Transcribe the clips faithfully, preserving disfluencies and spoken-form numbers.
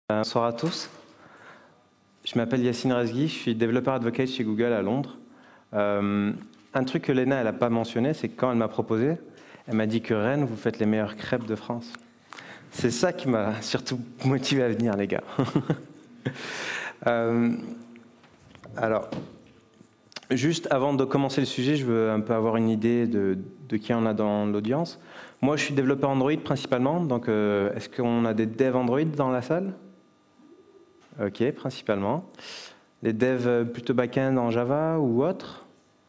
Bonsoir à tous. Je m'appelle Yacine Rezgui, je suis développeur advocate chez Google à Londres. Euh, un truc que Léna n'a pas mentionné, c'est que quand elle m'a proposé, elle m'a dit que Rennes, vous faites les meilleures crêpes de France. C'est ça qui m'a surtout motivé à venir, les gars. euh, alors, juste avant de commencer le sujet, je veux un peu avoir une idée de, de qui on a dans l'audience. Moi, je suis développeur Android principalement, donc euh, est-ce qu'on a des devs Android dans la salle ? Ok, principalement. Les devs plutôt back-end en Java ou autre?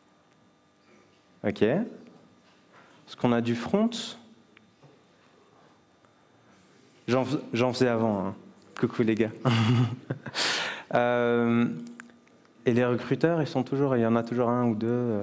Ok. Est-ce qu'on a du front? J'en faisais avant. Hein. Coucou les gars. euh, et les recruteurs, ils sont toujours, il y en a toujours un ou deux. Euh...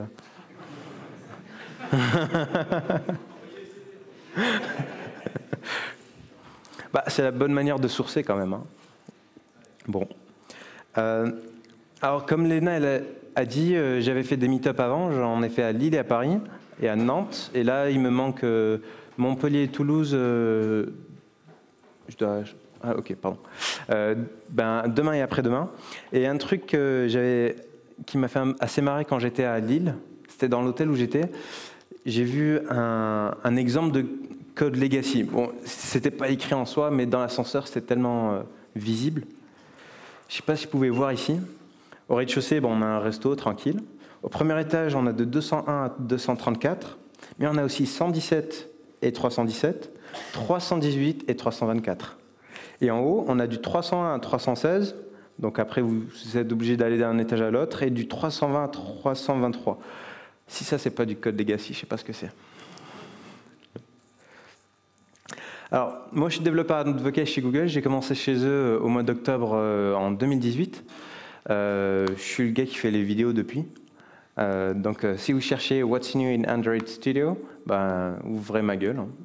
bah, c'est la bonne manière de sourcer quand même. Hein. Bon. Euh, alors, comme Léna elle a, a dit, euh, j'avais fait des meet-up avant. J'en ai fait à Lille et à Paris et à Nantes. Et là, il me manque euh, Montpellier et Toulouse. Euh, je dois. Ah, ok, pardon. Euh, ben, demain et après-demain. Et un truc que j'avais, qui m'a fait assez marrer quand j'étais à Lille, c'était dans l'hôtel où j'étais. J'ai vu un, un exemple de code legacy. Bon, c'était pas écrit en soi, mais dans l'ascenseur, c'était tellement euh, visible. Je ne sais pas si vous pouvez voir ici. Au rez-de-chaussée, bon, on a un resto tranquille. Au premier étage, on a de deux cent un à deux cent trente-quatre. Mais on a aussi cent dix-sept et trois cent dix-sept, trois cent dix-huit et trois cent vingt-quatre. Et en haut, on a du trois cent un à trois cent seize. Donc après, vous êtes obligé d'aller d'un étage à l'autre. Et du trois cent vingt à trois cent vingt-trois. Si ça, ce n'est pas du code legacy, je ne sais pas ce que c'est. Alors, moi, je suis développeur advocate chez Google. J'ai commencé chez eux au mois d'octobre euh, en deux mille dix-huit. Euh, je suis le gars qui fait les vidéos depuis. Euh, donc, euh, si vous cherchez What's New in Android Studio, ben, ouvrez ma gueule. Hein.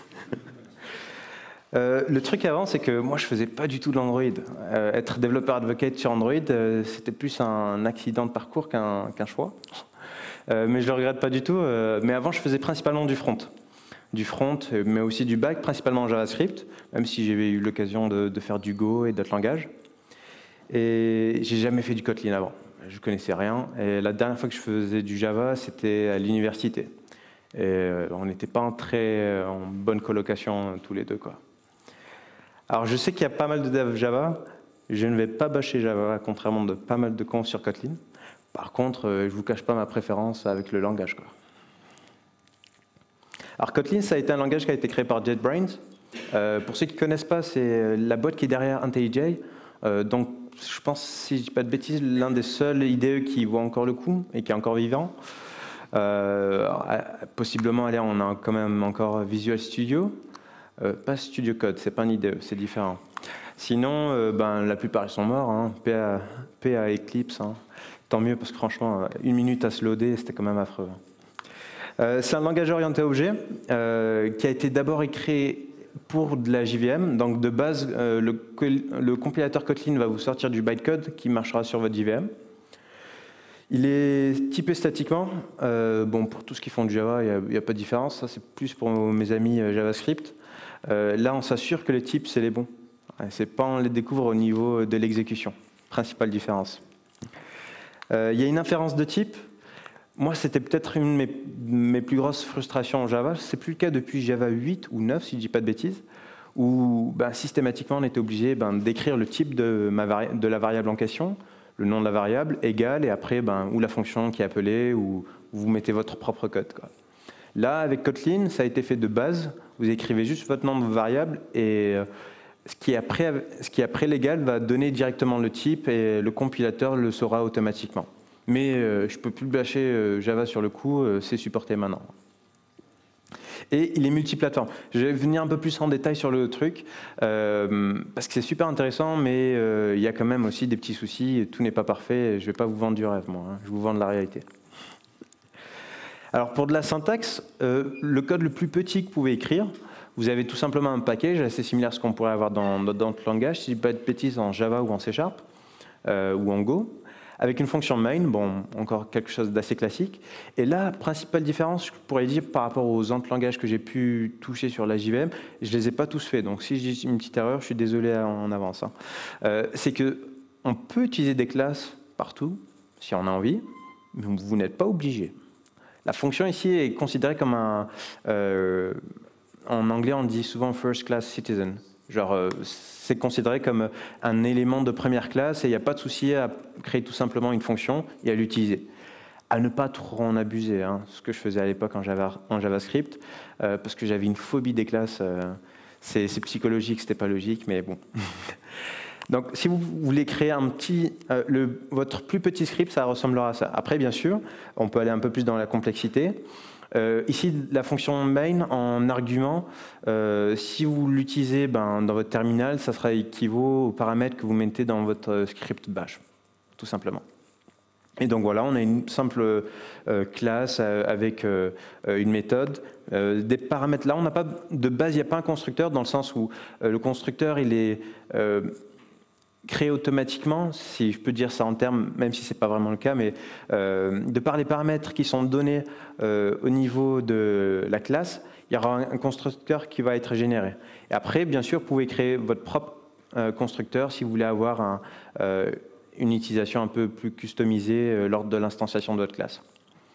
euh, le truc avant, c'est que moi, je faisais pas du tout de l'Android. Euh, être développeur advocate sur Android, euh, c'était plus un accident de parcours qu'un qu'un choix. Euh, mais je le regrette pas du tout. Euh, mais avant, je faisais principalement du front. Du front, mais aussi du back, principalement en JavaScript, même si j'ai eu l'occasion de, de faire du Go et d'autres langages. Et j'ai jamais fait du Kotlin avant, je connaissais rien. Et la dernière fois que je faisais du Java, c'était à l'université. Et on n'était pas en très en bonne colocation tous les deux, quoi. Alors je sais qu'il y a pas mal de devs Java, je ne vais pas bâcher Java, contrairement de pas mal de cons sur Kotlin. Par contre, je ne vous cache pas ma préférence avec le langage, quoi. Alors Kotlin, ça a été un langage qui a été créé par JetBrains. Euh, pour ceux qui ne connaissent pas, c'est la boîte qui est derrière IntelliJ. Euh, donc, je pense, si je ne dis pas de bêtises, l'un des seuls I D E qui voit encore le coup et qui est encore vivant. Euh, possiblement, allez, on a quand même encore Visual Studio. Euh, pas Studio Code, c'est pas un I D E, c'est différent. Sinon, euh, ben, la plupart ils sont morts. Hein. P à, P à Eclipse. Hein. Tant mieux, parce que franchement, une minute à se loader, c'était quand même affreux. Euh, c'est un langage orienté objet euh, qui a été d'abord écrit pour de la J V M. Donc de base, euh, le, le compilateur Kotlin va vous sortir du bytecode qui marchera sur votre J V M. Il est typé statiquement. Euh, bon, pour tous ceux qui font du Java, il n'y a, a pas de différence. Ça, c'est plus pour mes amis euh, JavaScript. Euh, là, on s'assure que les types, c'est les bons. C'est pas on les découvre au niveau de l'exécution. Principale différence. Euh, il y a une inférence de type. Moi, c'était peut-être une de mes, mes plus grosses frustrations en Java. Ce n'est plus le cas depuis Java huit ou neuf, si je ne dis pas de bêtises, où ben, systématiquement, on était obligé ben, d'écrire le type de, ma vari de la variable en question, le nom de la variable, égal, et après, ben, ou la fonction qui est appelée, ou vous mettez votre propre code, quoi. Là, avec Kotlin, ça a été fait de base. Vous écrivez juste votre nom de variable, et euh, ce qui est après, ce qui est après l'égal va donner directement le type, et le compilateur le saura automatiquement. Mais euh, je ne peux plus bâcher euh, Java sur le coup, euh, c'est supporté maintenant. Et il est multiplateforme. Je vais venir un peu plus en détail sur le truc, euh, parce que c'est super intéressant, mais euh, il y a quand même aussi des petits soucis, tout n'est pas parfait, je ne vais pas vous vendre du rêve, moi, hein, je vous vends de la réalité. Alors pour de la syntaxe, euh, le code le plus petit que vous pouvez écrire, vous avez tout simplement un package assez similaire à ce qu'on pourrait avoir dans d'autres langages, si je ne dis pas de bêtises en Java ou en C Sharp, euh, ou en Go. Avec une fonction main, bon, encore quelque chose d'assez classique. Et la principale différence, je pourrais dire, par rapport aux autres langages que j'ai pu toucher sur la J V M, je ne les ai pas tous faits. Donc si je dis une petite erreur, je suis désolé en avance. Hein. Euh, c'est qu'on peut utiliser des classes partout, si on a envie, mais vous n'êtes pas obligé. La fonction ici est considérée comme un... Euh, en anglais, on dit souvent « first class citizen ». Genre, euh, c'est considéré comme un élément de première classe et il n'y a pas de souci à créer tout simplement une fonction et à l'utiliser. À ne pas trop en abuser, hein, ce que je faisais à l'époque en, Java, en JavaScript, euh, parce que j'avais une phobie des classes. Euh, c'est psychologique, c'était pas logique, mais bon. Donc, si vous voulez créer un petit, euh, le, votre plus petit script, ça ressemblera à ça. Après, bien sûr, on peut aller un peu plus dans la complexité. Euh, ici, la fonction main en argument, euh, si vous l'utilisez ben, dans votre terminal, ça sera équivaut aux paramètres que vous mettez dans votre script bash, tout simplement. Et donc voilà, on a une simple euh, classe euh, avec euh, une méthode. Euh, des paramètres là, on n'a pas de base, il n'y a pas un constructeur dans le sens où euh, le constructeur, il est euh, créé automatiquement, si je peux dire ça en termes, même si ce n'est pas vraiment le cas, mais euh, de par les paramètres qui sont donnés euh, au niveau de la classe, il y aura un, un constructeur qui va être généré. Et après, bien sûr, vous pouvez créer votre propre euh, constructeur si vous voulez avoir un, euh, une utilisation un peu plus customisée euh, lors de l'instanciation de votre classe.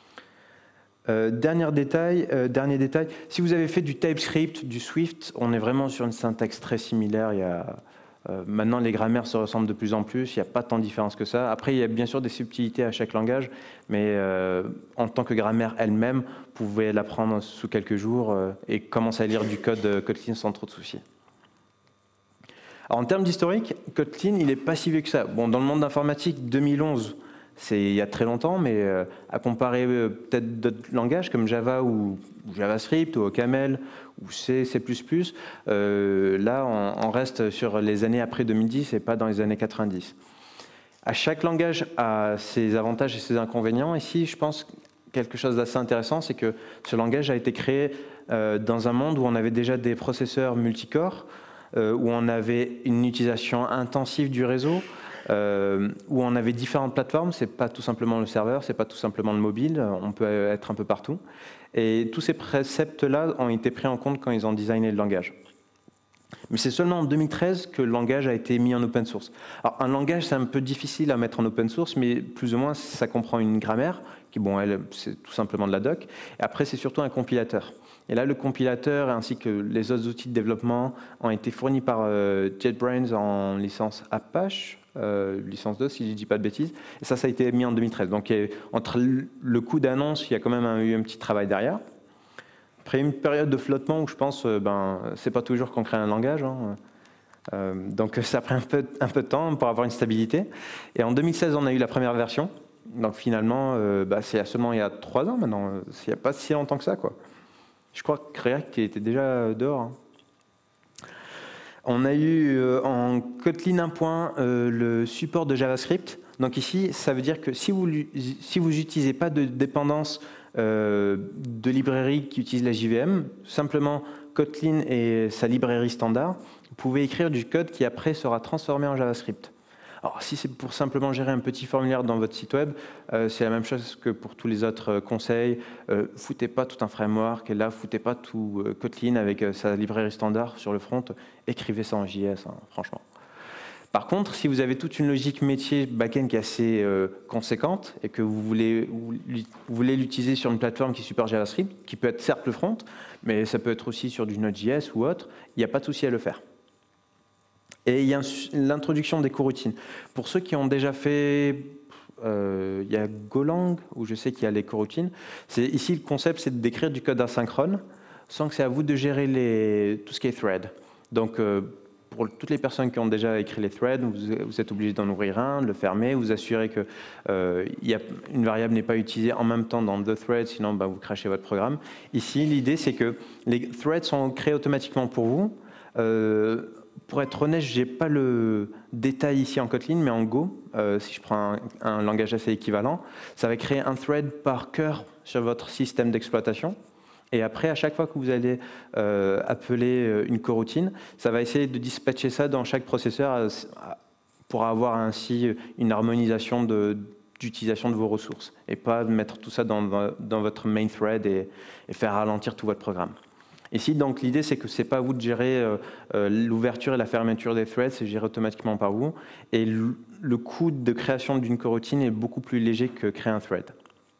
Euh, dernier détail, euh, dernier détail, si vous avez fait du TypeScript, du Swift, on est vraiment sur une syntaxe très similaire. Il y a, euh, maintenant, les grammaires se ressemblent de plus en plus, il n'y a pas tant de différence que ça. Après, il y a bien sûr des subtilités à chaque langage, mais euh, en tant que grammaire elle-même, vous pouvez l'apprendre sous quelques jours euh, et commencer à lire du code euh, Kotlin sans trop de soucis. Alors, en termes d'historique, Kotlin, il n'est pas si vieux que ça. Bon, dans le monde d'informatique, deux mille onze, c'est il y a très longtemps, mais euh, à comparer euh, peut-être d'autres langages comme Java ou, ou JavaScript ou OCaml ou C, C plus plus, euh, là, on, on reste sur les années après deux mille dix et pas dans les années quatre-vingt-dix. À chaque langage a ses avantages et ses inconvénients. Ici, je pense quelque chose d'assez intéressant, c'est que ce langage a été créé euh, dans un monde où on avait déjà des processeurs multicore, euh, où on avait une utilisation intensive du réseau, Euh, où on avait différentes plateformes. C'est pas tout simplement le serveur, c'est pas tout simplement le mobile, on peut être un peu partout. Et tous ces préceptes-là ont été pris en compte quand ils ont designé le langage. Mais c'est seulement en deux mille treize que le langage a été mis en open source. Alors un langage, c'est un peu difficile à mettre en open source, mais plus ou moins ça comprend une grammaire, qui bon, elle, c'est tout simplement de la doc. Et après, c'est surtout un compilateur. Et là, le compilateur ainsi que les autres outils de développement ont été fournis par euh, JetBrains en licence Apache, euh, licence deux si je ne dis pas de bêtises. Et ça, ça a été mis en deux mille treize. Donc entre le coup d'annonce, il y a quand même un, eu un petit travail derrière. Après une période de flottement où je pense, euh, ben, c'est pas toujours qu'on crée un langage. Hein. Euh, donc ça a pris un peu, un peu de temps pour avoir une stabilité. Et en deux mille seize, on a eu la première version. Donc finalement, euh, bah, c'est seulement il y a trois ans maintenant. Il n'y a pas si longtemps que ça, quoi. Je crois que React était déjà dehors. Hein. On a eu euh, en Kotlin un point euh, le support de JavaScript. Donc ici, ça veut dire que si vous si vous n'utilisez pas de dépendance euh, de librairie qui utilise la J V M, simplement Kotlin et sa librairie standard, vous pouvez écrire du code qui après sera transformé en JavaScript. Alors, si c'est pour simplement gérer un petit formulaire dans votre site web, euh, c'est la même chose que pour tous les autres euh, conseils. Euh, foutez pas tout un framework, et là, foutez pas tout euh, Kotlin avec euh, sa librairie standard sur le front. Écrivez ça en J S, hein, franchement. Par contre, si vous avez toute une logique métier back-end qui est assez euh, conséquente et que vous voulez, vous, vous voulez l'utiliser sur une plateforme qui supporte JavaScript, qui peut être certes le front, mais ça peut être aussi sur du Node.js ou autre, il n'y a pas de souci à le faire. Et il y a l'introduction des coroutines. Pour ceux qui ont déjà fait, euh, il y a Golang, où je sais qu'il y a les coroutines. Ici, le concept, c'est d'écrire du code asynchrone, sans que c'est à vous de gérer les, tout ce qui est thread. Donc, euh, pour toutes les personnes qui ont déjà écrit les threads, vous, vous êtes obligé d'en ouvrir un, de le fermer, vous assurer que euh, y a, une variable n'est pas utilisée en même temps dans deux threads, sinon bah, vous crachez votre programme. Ici, l'idée, c'est que les threads sont créés automatiquement pour vous. Euh, Pour être honnête, je n'ai pas le détail ici en Kotlin, mais en Go, euh, si je prends un, un langage assez équivalent, ça va créer un thread par cœur sur votre système d'exploitation. Et après, à chaque fois que vous allez euh, appeler une coroutine, ça va essayer de dispatcher ça dans chaque processeur à, à, pour avoir ainsi une harmonisation de, d'utilisation de vos ressources et pas mettre tout ça dans, dans votre main thread et, et faire ralentir tout votre programme. Ici, donc, l'idée, c'est que ce n'est pas à vous de gérer euh, euh, l'ouverture et la fermeture des threads, c'est géré automatiquement par vous. Et le, le coût de création d'une coroutine est beaucoup plus léger que créer un thread.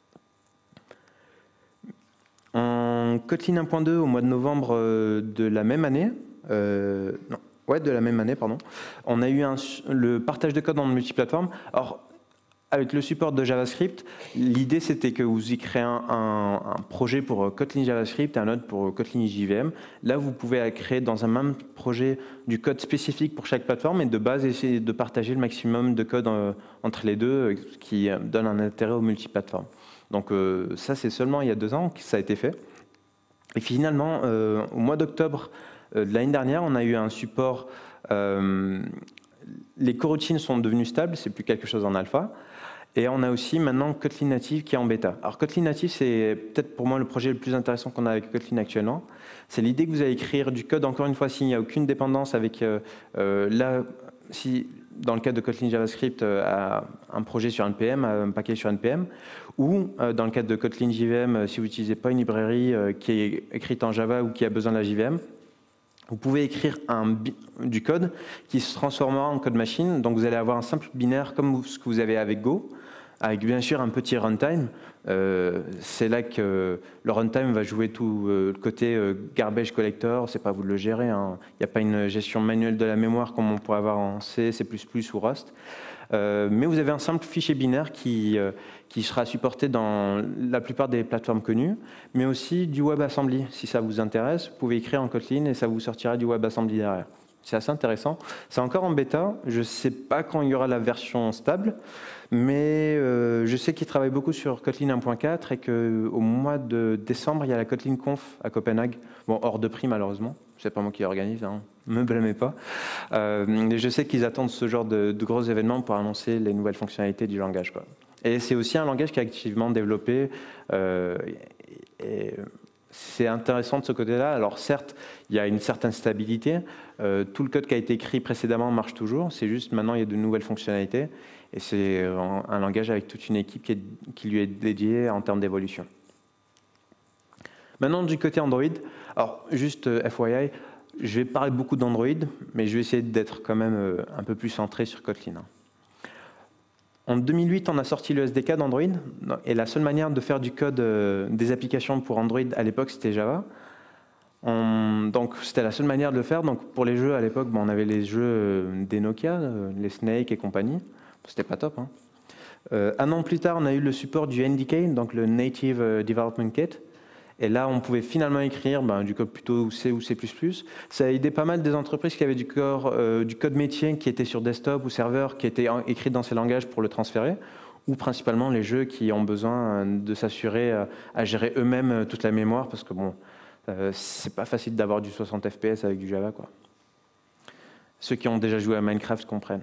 En Kotlin un point deux, au mois de novembre euh, de la même année, euh, non, ouais, de la même année, pardon, on a eu un, le partage de code en multiplateforme. Alors, avec le support de JavaScript, l'idée c'était que vous y créez un, un, un projet pour Kotlin JavaScript et un autre pour Kotlin J V M. Là, vous pouvez créer dans un même projet du code spécifique pour chaque plateforme et de base essayer de partager le maximum de code euh, entre les deux, euh, ce qui donne un intérêt aux multiplateformes. Donc euh, ça, c'est seulement il y a deux ans que ça a été fait. Et finalement, euh, au mois d'octobre euh, de l'année dernière, on a eu un support. Euh, les coroutines sont devenues stables, c'est plus quelque chose en alpha. Et on a aussi maintenant Kotlin Native qui est en bêta. Alors Kotlin Native, c'est peut-être pour moi le projet le plus intéressant qu'on a avec Kotlin actuellement. C'est l'idée que vous allez écrire du code, encore une fois, s'il n'y a aucune dépendance avec... Euh, euh, là, si dans le cas de Kotlin JavaScript, euh, un projet sur N P M, un paquet sur N P M, ou euh, dans le cas de Kotlin J V M, si vous n'utilisez pas une librairie euh, qui est écrite en Java ou qui a besoin de la J V M, vous pouvez écrire un, du code qui se transformera en code machine. Donc vous allez avoir un simple binaire comme ce que vous avez avec Go, avec bien sûr un petit runtime. Euh, c'est là que le runtime va jouer tout euh, le côté euh, garbage collector, c'est pas à vous de le gérer, hein. Il n'y a pas une gestion manuelle de la mémoire comme on pourrait avoir en C, C plus plus ou Rust. Euh, mais vous avez un simple fichier binaire qui, euh, qui sera supporté dans la plupart des plateformes connues, mais aussi du WebAssembly. Si ça vous intéresse, vous pouvez écrire en Kotlin et ça vous sortira du WebAssembly derrière. C'est assez intéressant. C'est encore en bêta. Je ne sais pas quand il y aura la version stable, mais euh, je sais qu'ils travaillent beaucoup sur Kotlin un point quatre et qu'au mois de décembre, il y a la Kotlin Conf à Copenhague. Bon, hors de prix, malheureusement. Ce n'est pas moi qui l'organise, hein. Ne me blâmez pas. Euh, mais je sais qu'ils attendent ce genre de, de gros événements pour annoncer les nouvelles fonctionnalités du langage, quoi. Et c'est aussi un langage qui est activement développé. Euh, et, et c'est intéressant de ce côté-là. Alors certes, il y a une certaine stabilité. Euh, tout le code qui a été écrit précédemment marche toujours. C'est juste maintenant, il y a de nouvelles fonctionnalités. Et c'est un, un langage avec toute une équipe qui, est, qui lui est dédiée en termes d'évolution. Maintenant, du côté Android, alors juste euh, F Y I, je vais parler beaucoup d'Android, mais je vais essayer d'être quand même euh, un peu plus centré sur Kotlin. En deux mille huit, on a sorti le S D K d'Android, et la seule manière de faire du code euh, des applications pour Android à l'époque, c'était Java. On, donc c'était la seule manière de le faire. Donc pour les jeux à l'époque, bon, on avait les jeux euh, des Nokia, euh, les Snake et compagnie. C'était pas top, hein. Euh, un an plus tard, on a eu le support du N D K, donc le Native Development Kit. Et là, on pouvait finalement écrire ben, du code plutôt C ou C plus plus. Ça a aidé pas mal des entreprises qui avaient du, corps, euh, du code métier qui était sur desktop ou serveur, qui était écrit dans ces langages pour le transférer, ou principalement les jeux qui ont besoin de s'assurer à, à gérer eux-mêmes toute la mémoire, parce que bon, euh, c'est pas facile d'avoir du soixante F P S avec du Java, quoi. Ceux qui ont déjà joué à Minecraft comprennent.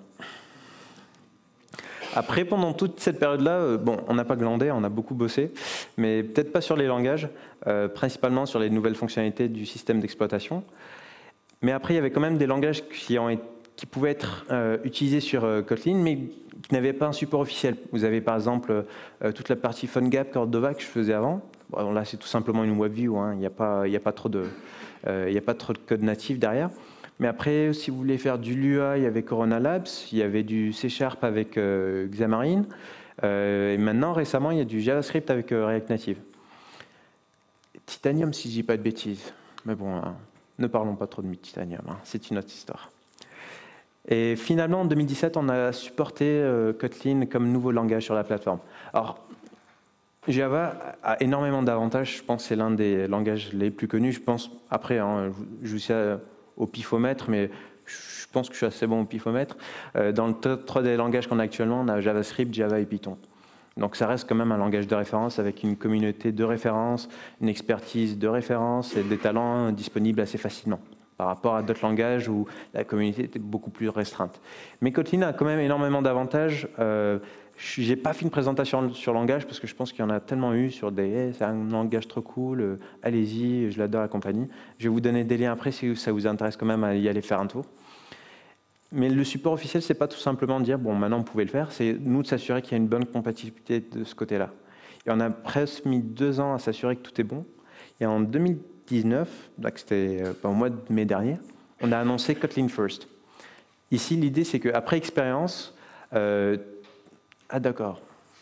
Après, pendant toute cette période-là, euh, bon, on n'a pas glandé, on a beaucoup bossé, mais peut-être pas sur les langages, euh, principalement sur les nouvelles fonctionnalités du système d'exploitation. Mais après, il y avait quand même des langages qui, ont, qui pouvaient être euh, utilisés sur euh, Kotlin, mais qui n'avaient pas un support officiel. Vous avez par exemple euh, toute la partie PhoneGap, Cordova que je faisais avant. Bon, là, c'est tout simplement une WebView, hein. Il n'y a pas, il n'y a pas trop de, euh, il n'y a pas trop de code natif derrière. Mais après, si vous voulez faire du Lua, il y avait Corona Labs, il y avait du C Sharp avec euh, Xamarin, euh, et maintenant, récemment, il y a du JavaScript avec euh, React Native. Titanium, si je dis pas de bêtises. Mais bon, hein, ne parlons pas trop de Titanium, hein, c'est une autre histoire. Et finalement, en deux mille dix-sept, on a supporté euh, Kotlin comme nouveau langage sur la plateforme. Alors, Java a énormément d'avantages, je pense que c'est l'un des langages les plus connus. Je pense, après, hein, je vous sais au pifomètre, mais je pense que je suis assez bon au pifomètre. Euh, dans le top trois des langages qu'on a actuellement, on a JavaScript, Java et Python. Donc ça reste quand même un langage de référence avec une communauté de référence, une expertise de référence et des talents disponibles assez facilement par rapport à d'autres langages où la communauté était beaucoup plus restreinte. Mais Kotlin a quand même énormément d'avantages. Euh, Je n'ai pas fait une présentation sur le langage parce que je pense qu'il y en a tellement eu sur des hey, c'est un langage trop cool, euh, allez-y, je l'adore, la compagnie. Je vais vous donner des liens après si ça vous intéresse quand même à y aller faire un tour. mais le support officiel, c'est pas tout simplement de dire, bon, maintenant, vous pouvez le faire, c'est nous de s'assurer qu'il y a une bonne compatibilité de ce côté-là. Et on a presque mis deux ans à s'assurer que tout est bon. Et en deux mille dix-neuf, c'était au mois de mai dernier, on a annoncé Kotlin First. Ici, l'idée, c'est qu'après expérience... Euh... Ah, d'accord.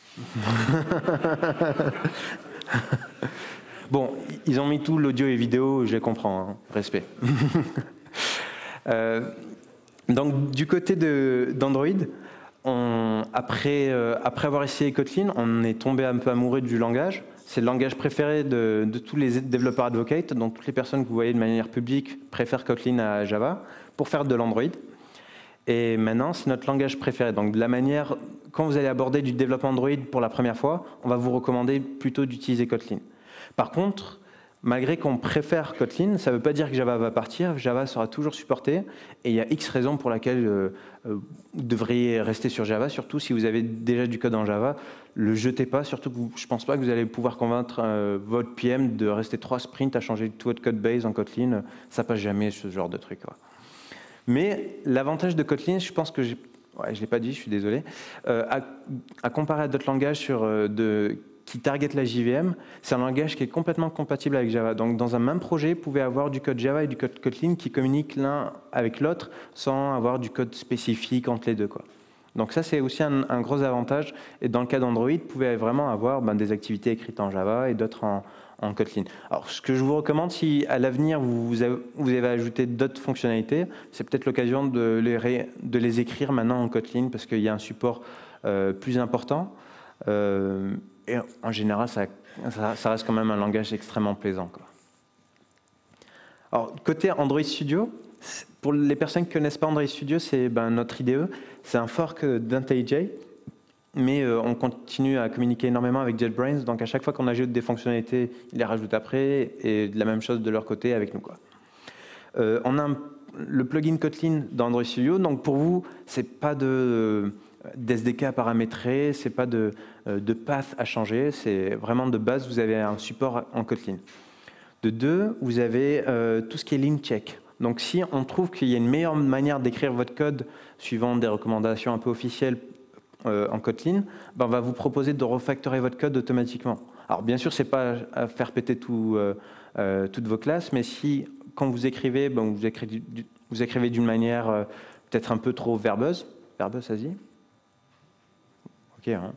Bon, ils ont mis tout l'audio et vidéo, je les comprends, hein, respect. euh, donc, du côté d'Android, après, euh, après avoir essayé Kotlin, on est tombé un peu amoureux du langage. C'est le langage préféré de, de tous les développeurs advocates, donc toutes les personnes que vous voyez de manière publique préfèrent Kotlin à Java pour faire de l'Android. Et maintenant, c'est notre langage préféré. Donc, de la manière, quand vous allez aborder du développement Android pour la première fois, on va vous recommander plutôt d'utiliser Kotlin. Par contre, malgré qu'on préfère Kotlin, ça ne veut pas dire que Java va partir. Java sera toujours supporté. Et il y a X raisons pour lesquelles euh, euh, vous devriez rester sur Java, surtout si vous avez déjà du code en Java. Ne le jetez pas, surtout que vous, je ne pense pas que vous allez pouvoir convaincre euh, votre P M de rester trois sprints à changer tout votre code base en Kotlin. Ça ne passe jamais, ce genre de truc. Quoi. Mais l'avantage de Kotlin, je pense que, ouais, je ne l'ai pas dit, je suis désolé, euh, à, à comparer à d'autres langages sur, euh, de, qui targetent la J V M, c'est un langage qui est complètement compatible avec Java. Donc dans un même projet, vous pouvez avoir du code Java et du code Kotlin qui communiquent l'un avec l'autre sans avoir du code spécifique entre les deux, quoi. Donc ça, c'est aussi un, un gros avantage. Et dans le cas d'Android, vous pouvez vraiment avoir ben, des activités écrites en Java et d'autres en, en Kotlin. Alors, ce que je vous recommande, si à l'avenir, vous, vous, vous avez ajouté d'autres fonctionnalités, c'est peut-être l'occasion de les, ré, de les écrire maintenant en Kotlin parce qu'il y a un support euh, plus important. Euh, et en général, ça, ça, ça reste quand même un langage extrêmement plaisant, quoi. Alors, côté Android Studio, pour les personnes qui ne connaissent pas Android Studio, c'est ben, notre I D E. C'est un fork d'IntelliJ, mais euh, on continue à communiquer énormément avec JetBrains. Donc, à chaque fois qu'on ajoute des fonctionnalités, ils les rajoutent après, et de la même chose de leur côté avec nous, quoi. Euh, on a un, le plugin Kotlin dans Android Studio. Donc, pour vous, ce n'est pas de, d'S D K à paramétrer, ce n'est pas de, de path à changer. C'est vraiment de base, vous avez un support en Kotlin. De deux, vous avez euh, tout ce qui est link check. Donc, si on trouve qu'il y a une meilleure manière d'écrire votre code suivant des recommandations un peu officielles euh, en Kotlin, ben on va vous proposer de refactorer votre code automatiquement. Alors, bien sûr, ce n'est pas à faire péter tout, euh, euh, toutes vos classes, mais si, quand vous écrivez, ben, vous écrivez, vous écrivez d'une manière euh, peut-être un peu trop verbeuse, verbeuse, ça se dit ? Ok, hein.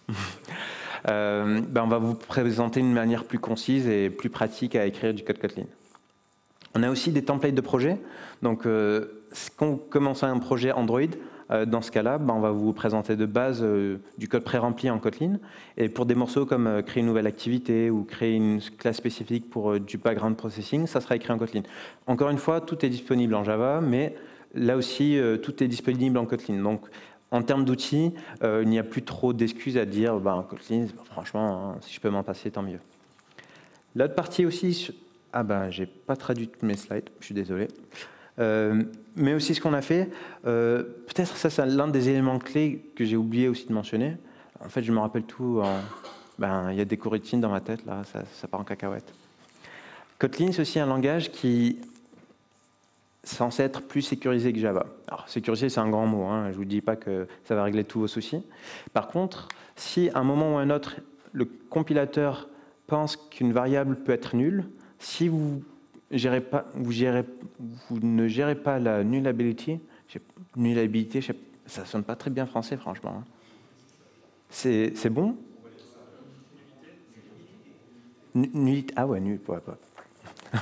euh, ben, on va vous présenter une manière plus concise et plus pratique à écrire du code Kotlin. On a aussi des templates de projet. Donc, euh, quand vous commencez un projet Android, euh, dans ce cas-là, ben, on va vous présenter de base euh, du code pré-rempli en Kotlin. Et pour des morceaux comme euh, créer une nouvelle activité ou créer une classe spécifique pour euh, du background processing, ça sera écrit en Kotlin. Encore une fois, tout est disponible en Java, mais là aussi, euh, tout est disponible en Kotlin. Donc, en termes d'outils, euh, il n'y a plus trop d'excuses à dire ben, Kotlin, ben, franchement, hein, si je peux m'en passer, tant mieux. L'autre partie aussi... Ah ben, j'ai pas traduit tous mes slides, je suis désolé. Euh, mais aussi ce qu'on a fait, euh, peut-être ça c'est l'un des éléments clés que j'ai oublié aussi de mentionner. En fait, je me rappelle tout. En... Ben, il y a des coroutines dans ma tête là, ça, ça part en cacahuète. Kotlin, c'est aussi un langage qui est censé être plus sécurisé que Java. Alors, sécurisé, c'est un grand mot. Hein, je vous dis pas que ça va régler tous vos soucis. Par contre, si à un moment ou à un autre, le compilateur pense qu'une variable peut être nulle, si vous, gérez pas, vous, gérez, vous ne gérez pas la nullability, nullabilité, je sais, ça ne sonne pas très bien français, franchement. C'est bon? Nullité. Ah ouais, nul. Ouais, ouais.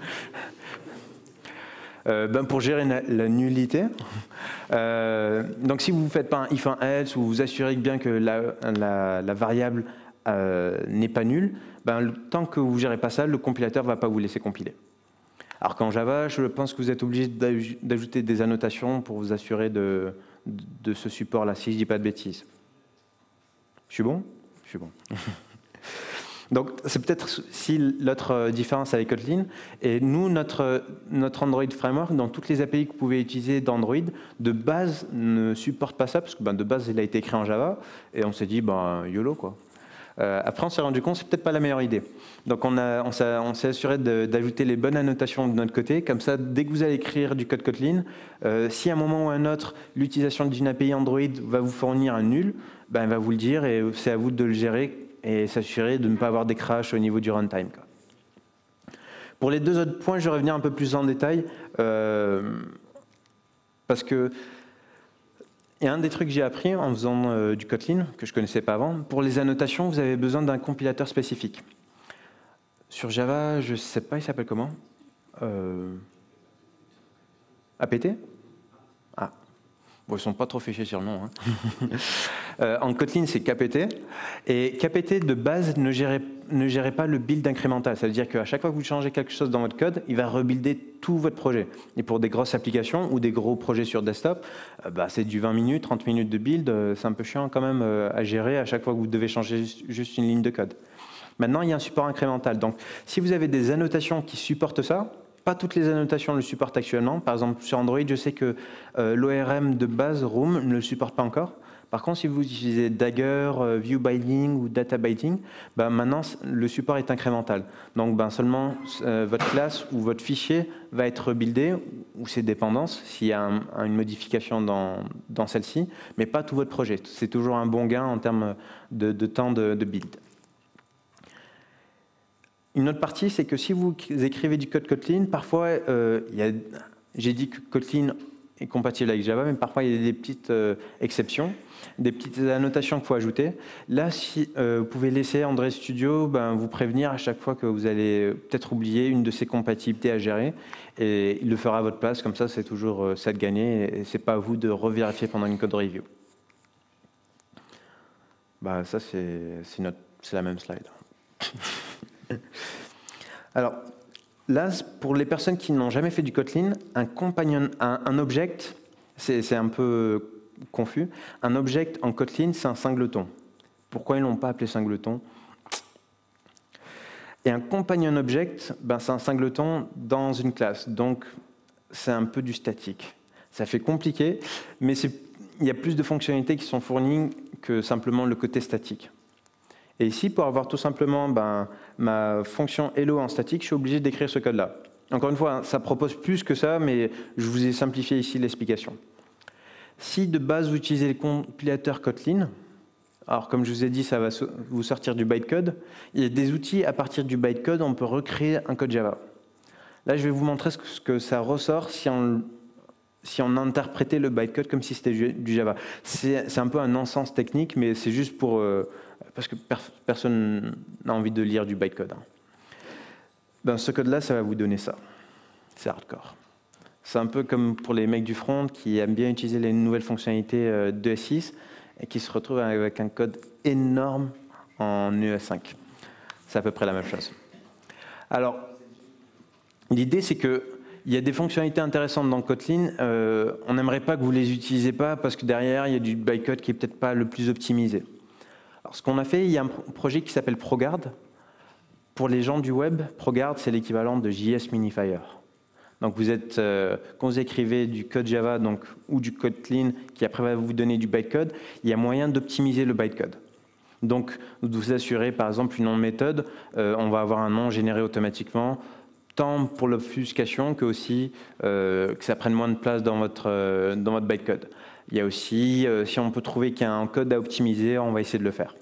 euh, ben pour gérer la, la nullité, euh, donc si vous ne faites pas un if un else ou vous assurez bien que la, la, la variable euh, n'est pas nulle, ben, tant que vous ne gérez pas ça, le compilateur ne va pas vous laisser compiler. Alors qu'en Java, je pense que vous êtes obligé d'ajouter des annotations pour vous assurer de, de ce support-là, si je ne dis pas de bêtises. Je suis bon? Je suis bon. Donc, c'est peut-être si l'autre différence avec Kotlin. Et nous, notre, notre Android Framework, dans toutes les A P I que vous pouvez utiliser d'Android, de base, ne supporte pas ça, parce que ben, de base, il a été écrit en Java. Et on s'est dit, ben, YOLO, quoi. Euh, après, on s'est rendu compte que c'est peut-être pas la meilleure idée. Donc, on, a, on, s'est, on s'est assuré de, d'ajouter les bonnes annotations de notre côté. Comme ça, dès que vous allez écrire du code Kotlin, euh, si à un moment ou à un autre, l'utilisation d'une A P I Android va vous fournir un nul, ben, elle va vous le dire et c'est à vous de le gérer et s'assurer de ne pas avoir des crashs au niveau du runtime, quoi. Pour les deux autres points, je vais revenir un peu plus en détail euh, parce que et un des trucs que j'ai appris en faisant euh, du Kotlin, que je ne connaissais pas avant, pour les annotations, vous avez besoin d'un compilateur spécifique. Sur Java, je ne sais pas, il s'appelle comment euh... A P T? Ah, bon, ils ne sont pas trop fichés sur le nom. Hein. euh, en Kotlin, c'est K P T. Et K P T, de base, ne gérait, ne gérait pas le build incrémental. Ça veut dire qu'à chaque fois que vous changez quelque chose dans votre code, il va rebuilder tout votre projet. Et pour des grosses applications ou des gros projets sur desktop, euh, bah, c'est du vingt minutes, trente minutes de build. Euh, c'est un peu chiant quand même euh, à gérer à chaque fois que vous devez changer juste une ligne de code. Maintenant, il y a un support incrémental. Donc, si vous avez des annotations qui supportent ça, pas toutes les annotations le supportent actuellement. Par exemple, sur Android, je sais que euh, l'O R M de base, Room, ne le supporte pas encore. Par contre, si vous utilisez Dagger, euh, View Binding ou Data Binding, ben maintenant, le support est incrémental. Donc, ben seulement euh, votre classe ou votre fichier va être buildé, ou ses dépendances, s'il y a un, une modification dans, dans celle-ci, mais pas tout votre projet. C'est toujours un bon gain en termes de, de temps de, de build. Une autre partie, c'est que si vous écrivez du code Kotlin, parfois, euh, il y a, j'ai dit que Kotlin est compatible avec Java, mais parfois il y a des petites euh, exceptions, des petites annotations qu'il faut ajouter. Là, si euh, vous pouvez laisser Android Studio ben, vous prévenir à chaque fois que vous allez peut-être oublier une de ces compatibilités à gérer, et il le fera à votre place, comme ça c'est toujours euh, ça de gagner, et c'est pas à vous de revérifier pendant une code review. Bah, ça, c'est, c'est, notre, c'est la même slide. Alors, là, pour les personnes qui n'ont jamais fait du Kotlin, un compagnon, un, un object, c'est, c'est un peu confus. Un object en Kotlin, c'est un singleton. Pourquoi ils ne l'ont pas appelé singleton? Et un companion object, ben, c'est un singleton dans une classe. Donc, c'est un peu du statique. Ça fait compliqué, mais c'est, il y a plus de fonctionnalités qui sont fournies que simplement le côté statique. Et ici, pour avoir tout simplement ben, ma fonction hello en statique, je suis obligé d'écrire ce code-là. Encore une fois, ça propose plus que ça, mais je vous ai simplifié ici l'explication. Si de base vous utilisez le compilateur Kotlin, alors comme je vous ai dit, ça va vous sortir du bytecode, il y a des outils à partir du bytecode, on peut recréer un code Java. Là, je vais vous montrer ce que ça ressort si on, si on interprétait le bytecode comme si c'était du Java. C'est, c'est un peu un non-sens technique, mais c'est juste pour... Euh, parce que per personne n'a envie de lire du bytecode. Hein. Ben, ce code-là, ça va vous donner ça. C'est hardcore. C'est un peu comme pour les mecs du front qui aiment bien utiliser les nouvelles fonctionnalités de S six et qui se retrouvent avec un code énorme en E S cinq. C'est à peu près la même chose. Alors, l'idée, c'est qu'il y a des fonctionnalités intéressantes dans Kotlin. Euh, on n'aimerait pas que vous les utilisez pas parce que derrière, il y a du bytecode qui n'est peut-être pas le plus optimisé. Alors, ce qu'on a fait, il y a un projet qui s'appelle ProGuard. Pour les gens du web, ProGuard, c'est l'équivalent de J S Minifier. Donc, vous êtes, euh, quand vous écrivez du code Java donc, ou du Kotlin qui après va vous donner du bytecode, il y a moyen d'optimiser le bytecode. Donc, de vous assurer, par exemple, une nom-méthode, euh, on va avoir un nom généré automatiquement, tant pour l'obfuscation que aussi euh, que ça prenne moins de place dans votre, euh, dans votre bytecode. Il y a aussi, euh, si on peut trouver qu'il y a un code à optimiser, on va essayer de le faire.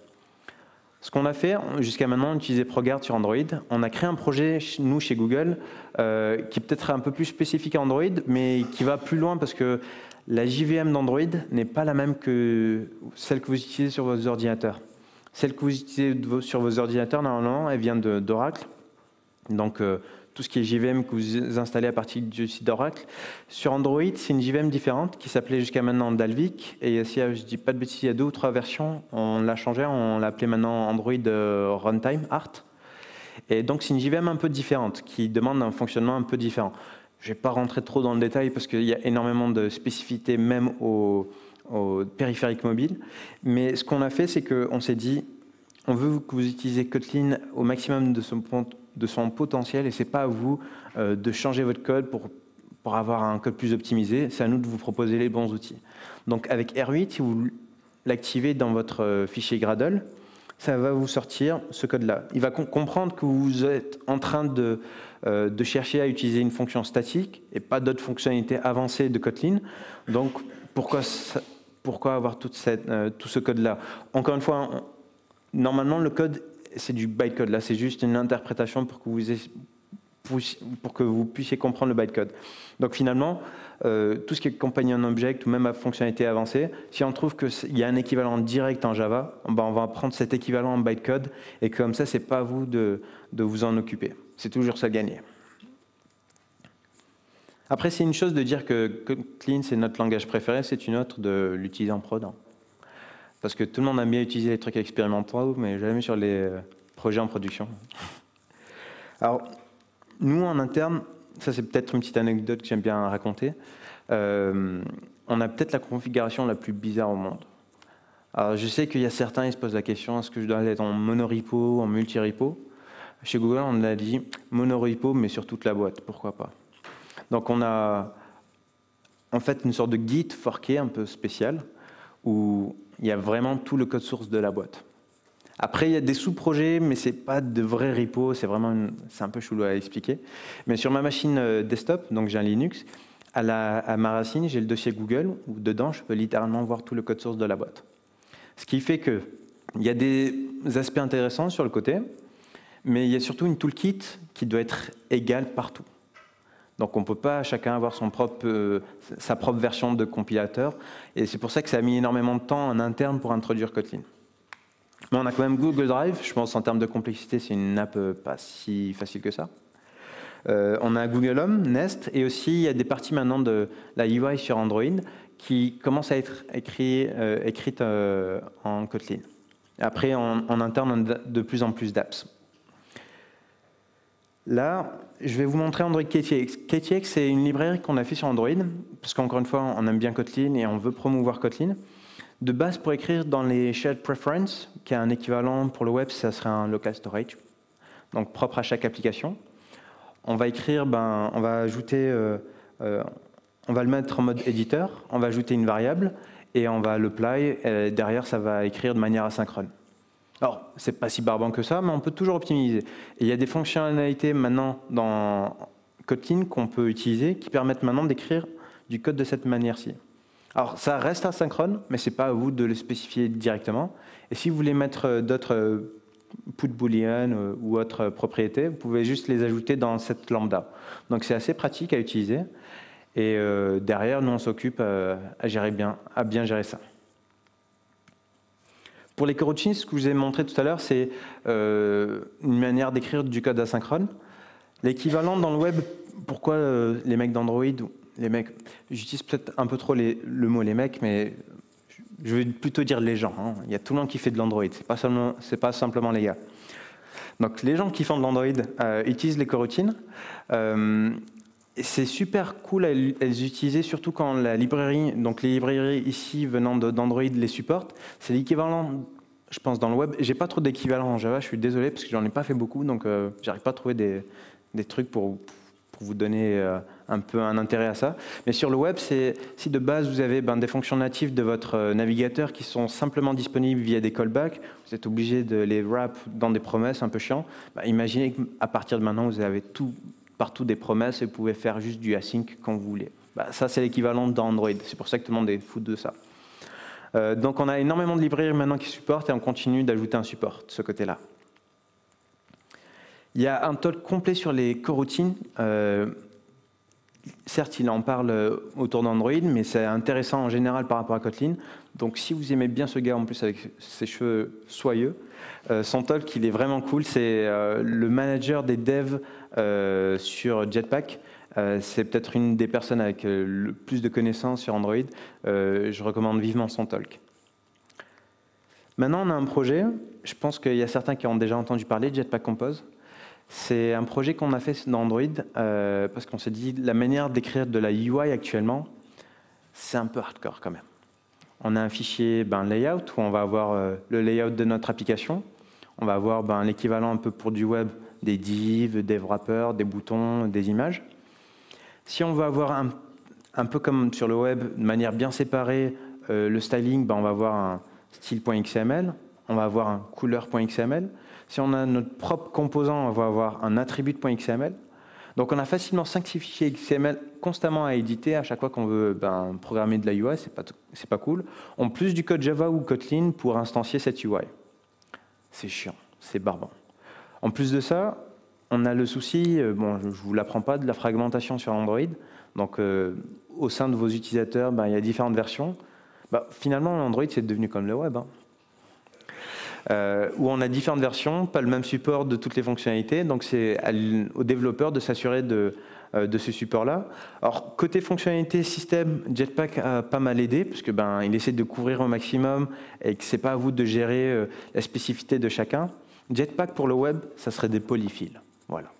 Ce qu'on a fait, jusqu'à maintenant, on utilisait ProGuard sur Android. On a créé un projet, nous, chez Google, euh, qui est peut-être un peu plus spécifique à Android, mais qui va plus loin parce que la J V M d'Android n'est pas la même que celle que vous utilisez sur vos ordinateurs. Celle que vous utilisez sur vos ordinateurs, normalement, elle vient d'Oracle. Donc, euh, tout ce qui est J V M que vous installez à partir du site d'Oracle. Sur Android, c'est une J V M différente qui s'appelait jusqu'à maintenant Dalvik. Et si je ne dis pas de bêtises, il y a deux ou trois versions. On l'a changé, on l'a appelé maintenant Android euh, Runtime Art. Et donc, c'est une J V M un peu différente qui demande un fonctionnement un peu différent. Je ne vais pas rentrer trop dans le détail parce qu'il y a énormément de spécificités même au, au périphérique mobile. Mais ce qu'on a fait, c'est qu'on s'est dit, on veut que vous utilisiez Kotlin au maximum de son de son potentiel et ce n'est pas à vous euh, de changer votre code pour, pour avoir un code plus optimisé, c'est à nous de vous proposer les bons outils. Donc avec R huit, si vous l'activez dans votre fichier Gradle, ça va vous sortir ce code-là. Il va com comprendre que vous êtes en train de, euh, de chercher à utiliser une fonction statique et pas d'autres fonctionnalités avancées de Kotlin. Donc, pourquoi, ça, pourquoi avoir toute cette, euh, tout ce code-là? Encore une fois, on, normalement, le code, c'est du bytecode. Là, c'est juste une interprétation pour que vous ayez, pour, pour que vous puissiez comprendre le bytecode. Donc, finalement, euh, tout ce qui est companion object ou même à fonctionnalité avancée, si on trouve qu'il y a un équivalent direct en Java, ben on va prendre cet équivalent en bytecode et comme ça, c'est pas à vous de, de vous en occuper. C'est toujours ça gagner. Après, c'est une chose de dire que Kotlin, c'est notre langage préféré, c'est une autre de l'utiliser en prod. Parce que tout le monde aime bien utiliser les trucs expérimentaux, mais jamais sur les projets en production. Alors, nous, en interne, ça c'est peut-être une petite anecdote que j'aime bien raconter, euh, on a peut-être la configuration la plus bizarre au monde. Alors, je sais qu'il y a certains qui se posent la question, est-ce que je dois être en monorepo ou en multirepo? Chez Google, on a dit monorepo, mais sur toute la boîte, pourquoi pas? Donc, on a en fait une sorte de Git forké un peu spécial, où il y a vraiment tout le code source de la boîte. Après, il y a des sous-projets, mais ce n'est pas de vrais repos, c'est vraiment une... c'est un peu chelou à expliquer. Mais sur ma machine desktop, donc j'ai un Linux, à, la... à ma racine, j'ai le dossier Google, où dedans, je peux littéralement voir tout le code source de la boîte. Ce qui fait qu'il y a des aspects intéressants sur le côté, mais il y a surtout une toolkit qui doit être égale partout. Donc on ne peut pas chacun avoir son propre, euh, sa propre version de compilateur, et c'est pour ça que ça a mis énormément de temps en interne pour introduire Kotlin. Mais on a quand même Google Drive, je pense en termes de complexité, c'est une app pas si facile que ça. Euh, on a Google Home, Nest, et aussi il y a des parties maintenant de la U I sur Android qui commencent à être écrit, euh, écrites euh, en Kotlin. Après, en, en interne, on a de plus en plus d'apps. Là, je vais vous montrer Android K T X. K T X, c'est une librairie qu'on a fait sur Android, parce qu'encore une fois, on aime bien Kotlin et on veut promouvoir Kotlin. De base, pour écrire dans les shared preferences, qui a un équivalent pour le web, ça serait un local storage, donc propre à chaque application. On va écrire, ben, on va ajouter, euh, euh, on va le mettre en mode éditeur, on va ajouter une variable et on va l'apply. Et derrière, ça va écrire de manière asynchrone. Alors, c'est pas si barbant que ça, mais on peut toujours optimiser. Et il y a des fonctionnalités maintenant dans Kotlin qu'on peut utiliser qui permettent maintenant d'écrire du code de cette manière-ci. Alors, ça reste asynchrone, mais ce n'est pas à vous de le spécifier directement. Et si vous voulez mettre d'autres put boolean ou autres propriétés, vous pouvez juste les ajouter dans cette lambda. Donc, c'est assez pratique à utiliser. Et euh, derrière, nous, on s'occupe à, à, gérer bien, à bien gérer ça. Pour les coroutines, ce que je vous ai montré tout à l'heure, c'est euh, une manière d'écrire du code asynchrone. L'équivalent dans le web, pourquoi euh, les mecs d'Android, les mecs, j'utilise peut-être un peu trop les, le mot les mecs, mais je vais plutôt dire les gens. Hein. Il y a tout le monde qui fait de l'Android, c'est pas seulement, c'est pas simplement les gars. Donc les gens qui font de l'Android euh, utilisent les coroutines. Euh, c'est super cool à les utiliser, surtout quand la librairie, donc les librairies ici venant d'Android les supportent. C'est l'équivalent, je pense, dans le web. J'ai pas trop d'équivalent en Java, je suis désolé parce que j'en ai pas fait beaucoup, donc euh, j'arrive pas à trouver des, des trucs pour, pour vous donner euh, un peu un intérêt à ça. Mais sur le web, c'est si de base vous avez ben, des fonctions natives de votre euh, navigateur qui sont simplement disponibles via des callbacks, vous êtes obligé de les wrap dans des promesses un peu chiants. Ben, imaginez qu'à partir de maintenant, vous avez tout partout des promesses et vous pouvez faire juste du async quand vous voulez. Bah, ça, c'est l'équivalent d'Android. C'est pour ça que tout le monde est fou de ça. Euh, donc, on a énormément de librairies maintenant qui supportent et on continue d'ajouter un support de ce côté-là. Il y a un talk complet sur les coroutines. Euh, certes, il en parle autour d'Android, mais c'est intéressant en général par rapport à Kotlin. Donc, si vous aimez bien ce gars, en plus avec ses cheveux soyeux, euh, son talk, il est vraiment cool. C'est euh, le manager des devs euh, sur Jetpack. Euh, c'est peut-être une des personnes avec euh, le plus de connaissances sur Android. Euh, je recommande vivement son talk. Maintenant, on a un projet. Je pense qu'il y a certains qui ont déjà entendu parler de Jetpack Compose. C'est un projet qu'on a fait dans Android euh, parce qu'on s'est dit la manière d'écrire de la U I actuellement, c'est un peu hardcore quand même. On a un fichier ben, layout où on va avoir euh, le layout de notre application. On va avoir ben, l'équivalent un peu pour du web des divs, des wrappers, des boutons, des images. Si on veut avoir un, un peu comme sur le web, de manière bien séparée, euh, le styling, ben, on va avoir un style.xml. on va avoir un couleur.xml. Si on a notre propre composant, on va avoir un attribute.xml. Donc on a facilement cinq fichiers X M L constamment à éditer à chaque fois qu'on veut ben, programmer de la U I, c'est pas, c'est pas cool. En plus du code Java ou Kotlin pour instancier cette U I. C'est chiant, c'est barbant. En plus de ça, on a le souci, euh, bon, je ne vous l'apprends pas, de la fragmentation sur Android. Donc euh, au sein de vos utilisateurs, ben, il y a différentes versions. Ben, finalement, Android, c'est devenu comme le web. Hein. Euh, où on a différentes versions, pas le même support de toutes les fonctionnalités, donc c'est aux développeurs de s'assurer de, euh, de ce support-là. Alors, côté fonctionnalité système, Jetpack a pas mal aidé, parce que ben, il essaie de couvrir au maximum et que ce n'est pas à vous de gérer euh, la spécificité de chacun. Jetpack pour le web, ça serait des polyfills. Voilà.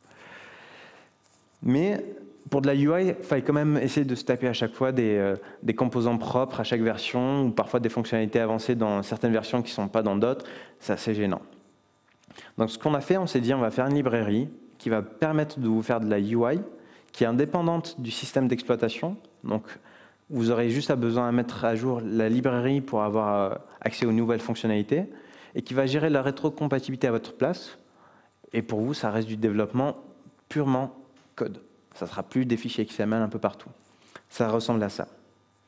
Mais pour de la U I, il fallait quand même essayer de se taper à chaque fois des, euh, des composants propres à chaque version, ou parfois des fonctionnalités avancées dans certaines versions qui ne sont pas dans d'autres. C'est assez gênant. Donc ce qu'on a fait, on s'est dit on va faire une librairie qui va permettre de vous faire de la U I, qui est indépendante du système d'exploitation. Donc vous aurez juste à besoin de mettre à jour la librairie pour avoir accès aux nouvelles fonctionnalités, et qui va gérer la rétrocompatibilité à votre place. Et pour vous, ça reste du développement purement code. Ça ne sera plus des fichiers X M L un peu partout. Ça ressemble à ça.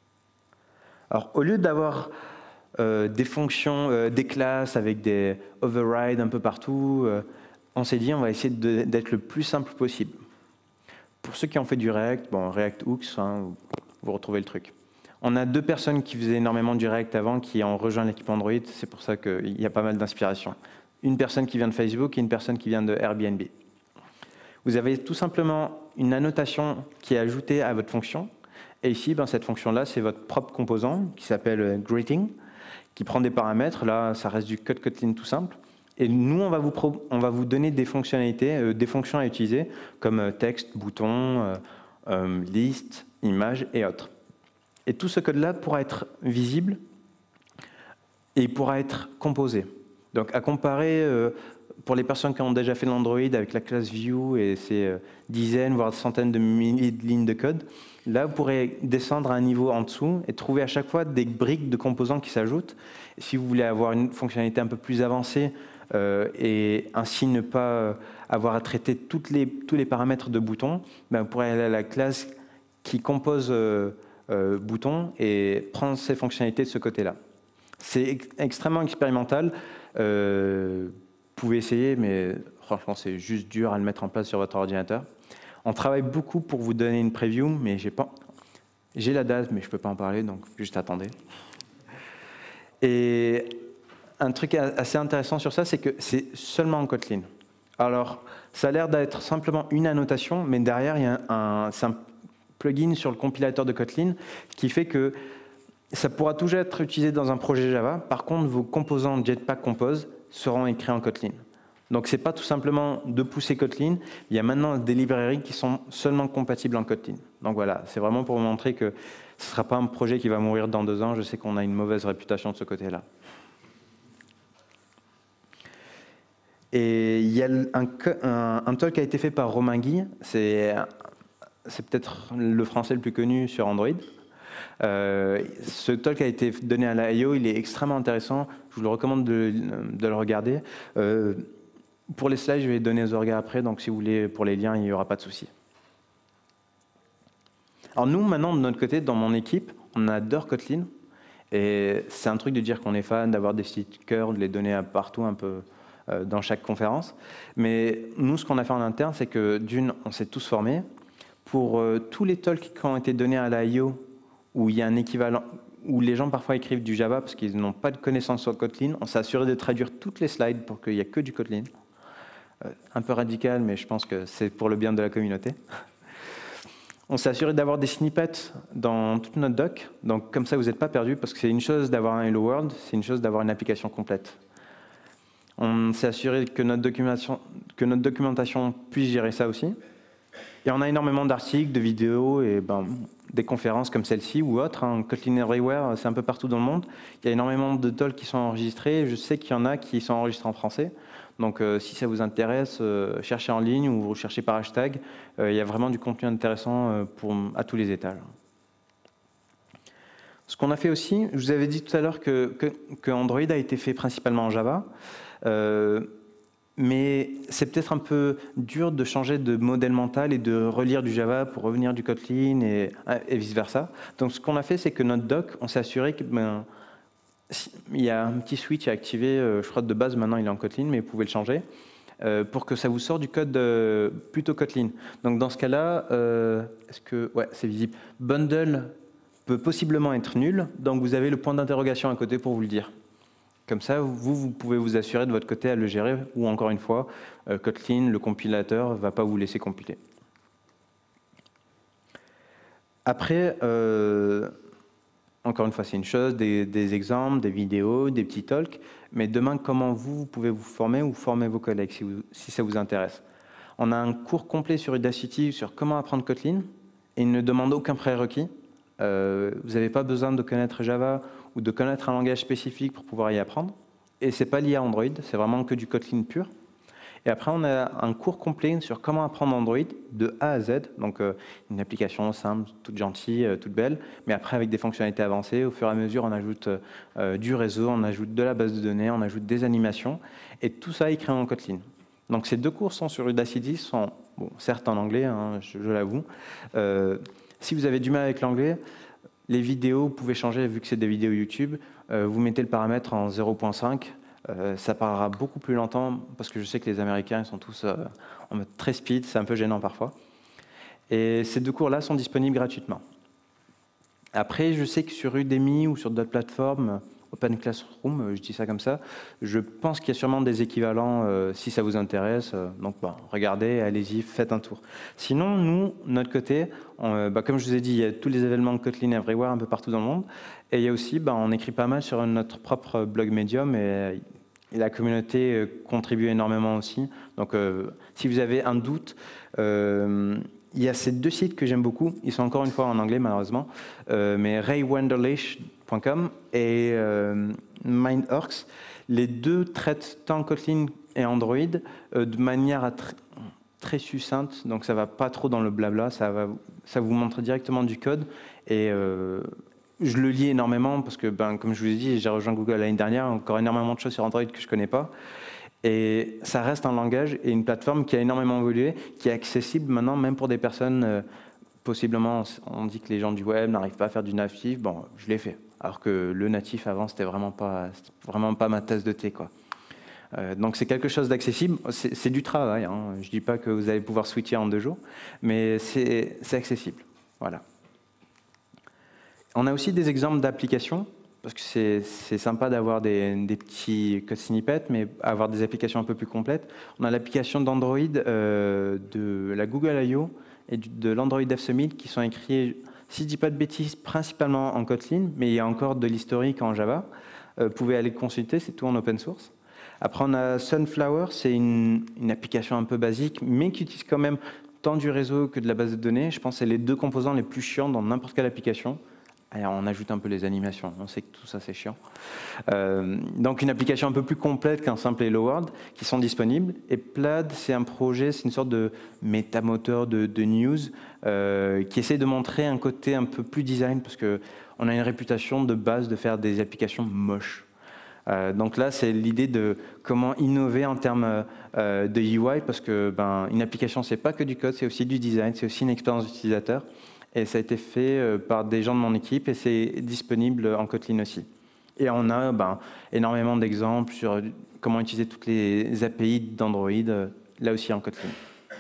Alors, au lieu d'avoir euh, des fonctions, euh, des classes avec des overrides un peu partout, euh, on s'est dit on va essayer d'être le plus simple possible. Pour ceux qui ont fait du React, bon, React Hooks, hein, vous retrouvez le truc. On a deux personnes qui faisaient énormément du React avant qui ont rejoint l'équipe Android, c'est pour ça qu'il y a pas mal d'inspiration. Une personne qui vient de Facebook et une personne qui vient de Airbnb. Vous avez tout simplement une annotation qui est ajoutée à votre fonction. Et ici, ben, cette fonction-là, c'est votre propre composant qui s'appelle greeting, qui prend des paramètres. Là, ça reste du code Kotlin tout simple. Et nous, on va vous, pro on va vous donner des fonctionnalités, euh, des fonctions à utiliser, comme euh, texte, bouton, euh, euh, liste, image et autres. Et tout ce code-là pourra être visible et il pourra être composé. Donc, à comparer... Euh, pour les personnes qui ont déjà fait de l'Android avec la classe View et ses dizaines, voire centaines de milliers de lignes de code, là, vous pourrez descendre à un niveau en dessous et trouver à chaque fois des briques de composants qui s'ajoutent. Si vous voulez avoir une fonctionnalité un peu plus avancée euh, et ainsi ne pas avoir à traiter toutes les, tous les paramètres de boutons, ben, vous pourrez aller à la classe qui compose euh, euh, bouton et prendre ces fonctionnalités de ce côté-là. C'est ex extrêmement expérimental. Euh, Vous pouvez essayer, mais franchement, c'est juste dur à le mettre en place sur votre ordinateur. On travaille beaucoup pour vous donner une preview, mais j'ai pas, j'ai la date, mais je ne peux pas en parler, donc juste attendez. Et un truc assez intéressant sur ça, c'est que c'est seulement en Kotlin. Alors, ça a l'air d'être simplement une annotation, mais derrière, il y a un, un plugin sur le compilateur de Kotlin qui fait que ça pourra toujours être utilisé dans un projet Java. Par contre, vos composants Jetpack Compose seront écrits en Kotlin. Donc, ce n'est pas tout simplement de pousser Kotlin. Il y a maintenant des librairies qui sont seulement compatibles en Kotlin. Donc voilà, c'est vraiment pour vous montrer que ce ne sera pas un projet qui va mourir dans deux ans. Je sais qu'on a une mauvaise réputation de ce côté-là. Et il y a un, un, un talk qui a été fait par Romain Guy. C'est peut-être le français le plus connu sur Android. Euh, ce talk a été donné à l'I O, il est extrêmement intéressant, je vous le recommande de, de le regarder. Euh, pour les slides, je vais donner aux orgas après, donc si vous voulez, pour les liens, il n'y aura pas de souci. Alors nous, maintenant, de notre côté, dans mon équipe, on adore Kotlin, et c'est un truc de dire qu'on est fan, d'avoir des stickers, de les donner à partout un peu euh, dans chaque conférence. Mais nous, ce qu'on a fait en interne, c'est que d'une, on s'est tous formés. Pour euh, tous les talks qui ont été donnés à l'I O, où il y a un équivalent, où les gens parfois écrivent du Java parce qu'ils n'ont pas de connaissances sur Kotlin, on s'est assuré de traduire toutes les slides pour qu'il n'y ait que du Kotlin. Euh, un peu radical, mais je pense que c'est pour le bien de la communauté. On s'est assuré d'avoir des snippets dans toute notre doc, donc comme ça vous n'êtes pas perdu, parce que c'est une chose d'avoir un Hello World, c'est une chose d'avoir une application complète. On s'est assuré que notre documentation, que notre documentation puisse gérer ça aussi. Et on a énormément d'articles, de vidéos et ben, des conférences comme celle-ci ou autres. Hein. Kotlin Everywhere, c'est un peu partout dans le monde. Il y a énormément de talks qui sont enregistrés. Je sais qu'il y en a qui sont enregistrés en français. Donc euh, si ça vous intéresse, euh, cherchez en ligne ou cherchez par hashtag. Euh, il y a vraiment du contenu intéressant euh, pour, à tous les étages. Ce qu'on a fait aussi, je vous avais dit tout à l'heure que, que, que Android a été fait principalement en Java, euh, mais c'est peut-être un peu dur de changer de modèle mental et de relire du Java pour revenir du Kotlin et, et vice-versa. Donc ce qu'on a fait, c'est que notre doc, on s'est assuré que ben, il y a un petit switch à activer, euh, je crois de base maintenant il est en Kotlin, mais vous pouvez le changer, euh, pour que ça vous sorte du code euh, plutôt Kotlin. Donc dans ce cas-là, euh, est-ce que, ouais, c'est visible, bundle peut possiblement être nul, donc vous avez le point d'interrogation à côté pour vous le dire. Comme ça, vous, vous pouvez vous assurer de votre côté à le gérer, ou encore une fois, euh, Kotlin, le compilateur, ne va pas vous laisser compiler. Après, euh, encore une fois, c'est une chose, des, des exemples, des vidéos, des petits talks, mais demain, comment vous, vous pouvez vous former ou former vos collègues si, vous, si ça vous intéresse. On a un cours complet sur Udacity sur comment apprendre Kotlin, et il ne demande aucun prérequis. Euh, vous n'avez pas besoin de connaître Java ou de connaître un langage spécifique pour pouvoir y apprendre. Et ce n'est pas lié à Android, c'est vraiment que du Kotlin pur. Et après, on a un cours complet sur comment apprendre Android de A à Z. Donc, euh, une application simple, toute gentille, euh, toute belle, mais après avec des fonctionnalités avancées. Au fur et à mesure, on ajoute euh, du réseau, on ajoute de la base de données, on ajoute des animations. Et tout ça est écrit en Kotlin. Donc, ces deux cours sont sur Udacity, sont bon, certes en anglais, hein, je, je l'avoue. Euh, Si vous avez du mal avec l'anglais, les vidéos, vous pouvez changer, vu que c'est des vidéos YouTube, euh, vous mettez le paramètre en zéro point cinq, euh, ça parlera beaucoup plus longtemps, parce que je sais que les Américains ils sont tous euh, en mode très speed, c'est un peu gênant parfois. Et ces deux cours-là sont disponibles gratuitement. Après, je sais que sur Udemy ou sur d'autres plateformes, Open Classroom, je dis ça comme ça, je pense qu'il y a sûrement des équivalents euh, si ça vous intéresse. Euh, donc, bah, regardez, allez-y, faites un tour. Sinon, nous, de notre côté, on, bah, comme je vous ai dit, il y a tous les événements de Kotlin Everywhere un peu partout dans le monde. Et il y a aussi, bah, on écrit pas mal sur notre propre blog Medium et, et la communauté contribue énormément aussi. Donc, euh, si vous avez un doute, euh, il y a ces deux sites que j'aime beaucoup. Ils sont encore une fois en anglais, malheureusement, euh, mais ray wenderlich point com et euh, MindOrks. Les deux traitent tant Kotlin et Android euh, de manière à tr très succincte, donc ça ne va pas trop dans le blabla, ça, va, ça vous montre directement du code. Et euh, je le lis énormément parce que, ben, comme je vous ai dit, j'ai rejoint Google l'année dernière, encore énormément de choses sur Android que je ne connais pas. Et ça reste un langage et une plateforme qui a énormément évolué, qui est accessible maintenant même pour des personnes, euh, possiblement, on dit que les gens du web n'arrivent pas à faire du natif, bon, je l'ai fait. Alors que le natif avant, c'était vraiment pas, vraiment pas ma tasse de thé, quoi. Euh, donc c'est quelque chose d'accessible, c'est du travail, hein. Je ne dis pas que vous allez pouvoir switcher en deux jours, mais c'est accessible. Voilà. On a aussi des exemples d'applications, parce que c'est sympa d'avoir des, des petits code snippets, mais avoir des applications un peu plus complètes. On a l'application d'Android, euh, de la Google I O et du, de l'Android Dev Summit qui sont écrits, si je ne dis pas de bêtises, principalement en Kotlin, mais il y a encore de l'historique en Java. Euh, vous pouvez aller le consulter, c'est tout en open source. Après, on a Sunflower, c'est une, une application un peu basique, mais qui utilise quand même tant du réseau que de la base de données. Je pense que c'est les deux composants les plus chiants dans n'importe quelle application. Alors, on ajoute un peu les animations, on sait que tout ça c'est chiant. Euh, donc une application un peu plus complète qu'un simple Hello World qui sont disponibles. Et Plaid, c'est un projet, c'est une sorte de métamoteur de, de news euh, qui essaie de montrer un côté un peu plus design parce qu'on a une réputation de base de faire des applications moches. Euh, donc là, c'est l'idée de comment innover en termes euh, de U I parce que ben, une application, c'est pas que du code, c'est aussi du design, c'est aussi une expérience d'utilisateur. Et ça a été fait par des gens de mon équipe et c'est disponible en Kotlin aussi. Et on a ben, énormément d'exemples sur comment utiliser toutes les A P I d'Android, là aussi en Kotlin.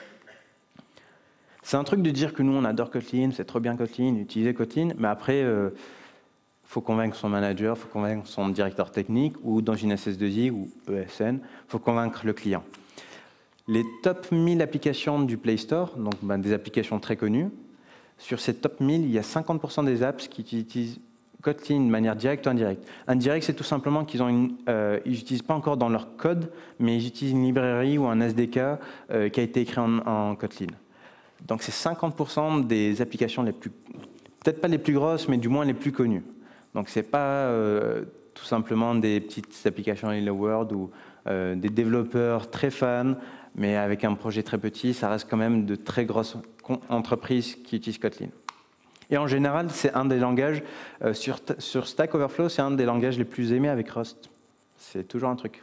C'est un truc de dire que nous, on adore Kotlin, c'est trop bien Kotlin, utiliser Kotlin, mais après, il euh, faut convaincre son manager, il faut convaincre son directeur technique, ou dans une S S deux I ou E S N, il faut convaincre le client. Les top mille applications du Play Store, donc ben, des applications très connues, sur ces top mille, il y a cinquante pour cent des apps qui utilisent Kotlin de manière directe ou indirecte. Indirect, c'est tout simplement qu'ils euh, n'utilisent pas encore dans leur code, mais ils utilisent une librairie ou un S D K euh, qui a été écrit en, en Kotlin. Donc c'est cinquante pour cent des applications les plus, peut-être pas les plus grosses, mais du moins les plus connues. Donc c'est pas euh, tout simplement des petites applications Hello World ou euh, des développeurs très fans, mais avec un projet très petit, ça reste quand même de très grosses entreprises qui utilisent Kotlin. Et en général, c'est un des langages, euh, sur, sur Stack Overflow, c'est un des langages les plus aimés avec Rust. C'est toujours un truc.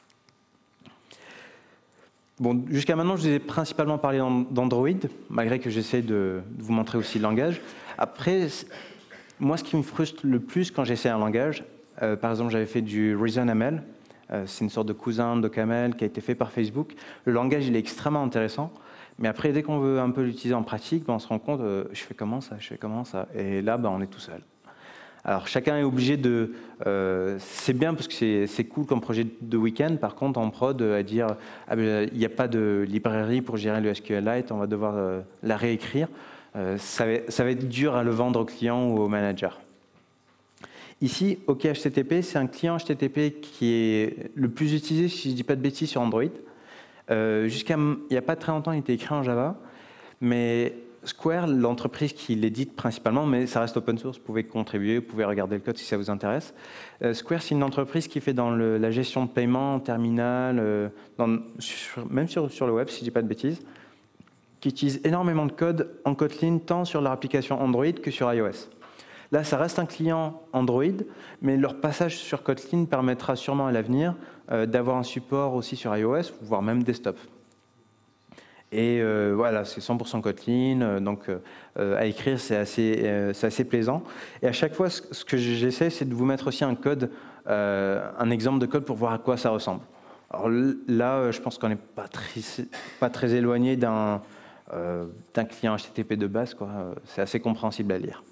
Bon, jusqu'à maintenant, je vous ai principalement parlé d'Android, malgré que j'essaie de vous montrer aussi le langage. Après, moi, ce qui me frustre le plus quand j'essaie un langage, euh, par exemple, j'avais fait du ReasonML, euh, c'est une sorte de cousin de Camel qui a été fait par Facebook. Le langage, il est extrêmement intéressant, mais après, dès qu'on veut un peu l'utiliser en pratique, ben, on se rend compte, euh, je fais comment ça, je fais comment ça, et là, ben, on est tout seul. Alors, chacun est obligé de... Euh, c'est bien parce que c'est cool comme projet de week-end. Par contre, en prod, à dire ah ben, il n'y a pas de librairie pour gérer le SQLite, on va devoir euh, la réécrire. Euh, ça, va, ça va être dur à le vendre au client ou au manager. Ici, OK H T T P, c'est un client H T T P qui est le plus utilisé, si je ne dis pas de bêtises, sur Android. Euh, Jusqu'à il n'y a pas très longtemps, il était écrit en Java, mais Square, l'entreprise qui l'édite principalement, mais ça reste open source, vous pouvez contribuer, vous pouvez regarder le code si ça vous intéresse. Euh, Square, c'est une entreprise qui fait dans le, la gestion de paiement en terminal, euh, dans, sur, même sur, sur le web, si je ne dis pas de bêtises, qui utilise énormément de code en Kotlin, tant sur leur application Android que sur iOS. Là, ça reste un client Android, mais leur passage sur Kotlin permettra sûrement à l'avenir euh, d'avoir un support aussi sur iOS, voire même desktop. Et euh, voilà, c'est cent pour cent Kotlin, euh, donc euh, à écrire, c'est assez, euh, c'est assez plaisant. Et à chaque fois, ce, ce que j'essaie, c'est de vous mettre aussi un code, euh, un exemple de code pour voir à quoi ça ressemble. Alors là, je pense qu'on n'est pas très, pas très éloigné d'un euh, d'un client H T T P de base, quoi. C'est assez compréhensible à lire.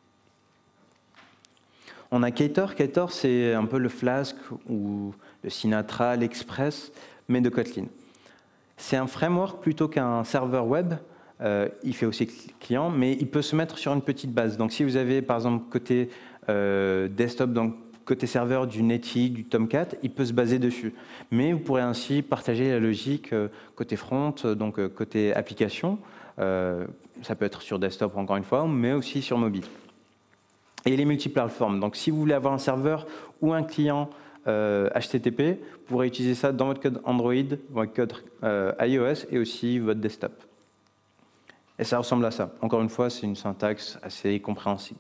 On a Ktor. Ktor, c'est un peu le Flask ou le Sinatra, l'Express, mais de Kotlin. C'est un framework plutôt qu'un serveur web. Euh, il fait aussi client, mais il peut se mettre sur une petite base. Donc, si vous avez, par exemple, côté euh, desktop, donc côté serveur du Netty, du Tomcat, il peut se baser dessus. Mais vous pourrez ainsi partager la logique euh, côté front, donc euh, côté application. Euh, ça peut être sur desktop, encore une fois, mais aussi sur mobile. Et il est multiplateforme. Donc, si vous voulez avoir un serveur ou un client euh, H T T P, vous pourrez utiliser ça dans votre code Android, votre code euh, iOS et aussi votre desktop. Et ça ressemble à ça. Encore une fois, c'est une syntaxe assez compréhensible.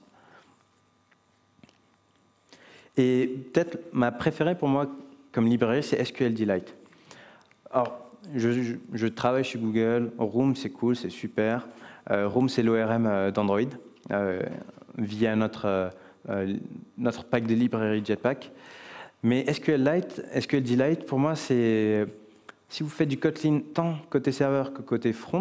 Et peut-être ma préférée pour moi comme librairie, c'est SQLite. Alors, je, je, je travaille chez Google. Room, c'est cool, c'est super. Euh, Room, c'est l'O R M d'Android. Euh, via notre, euh, notre pack de librairie Jetpack. Mais SQLite, SQLite, pour moi, c'est si vous faites du Kotlin tant côté serveur que côté front,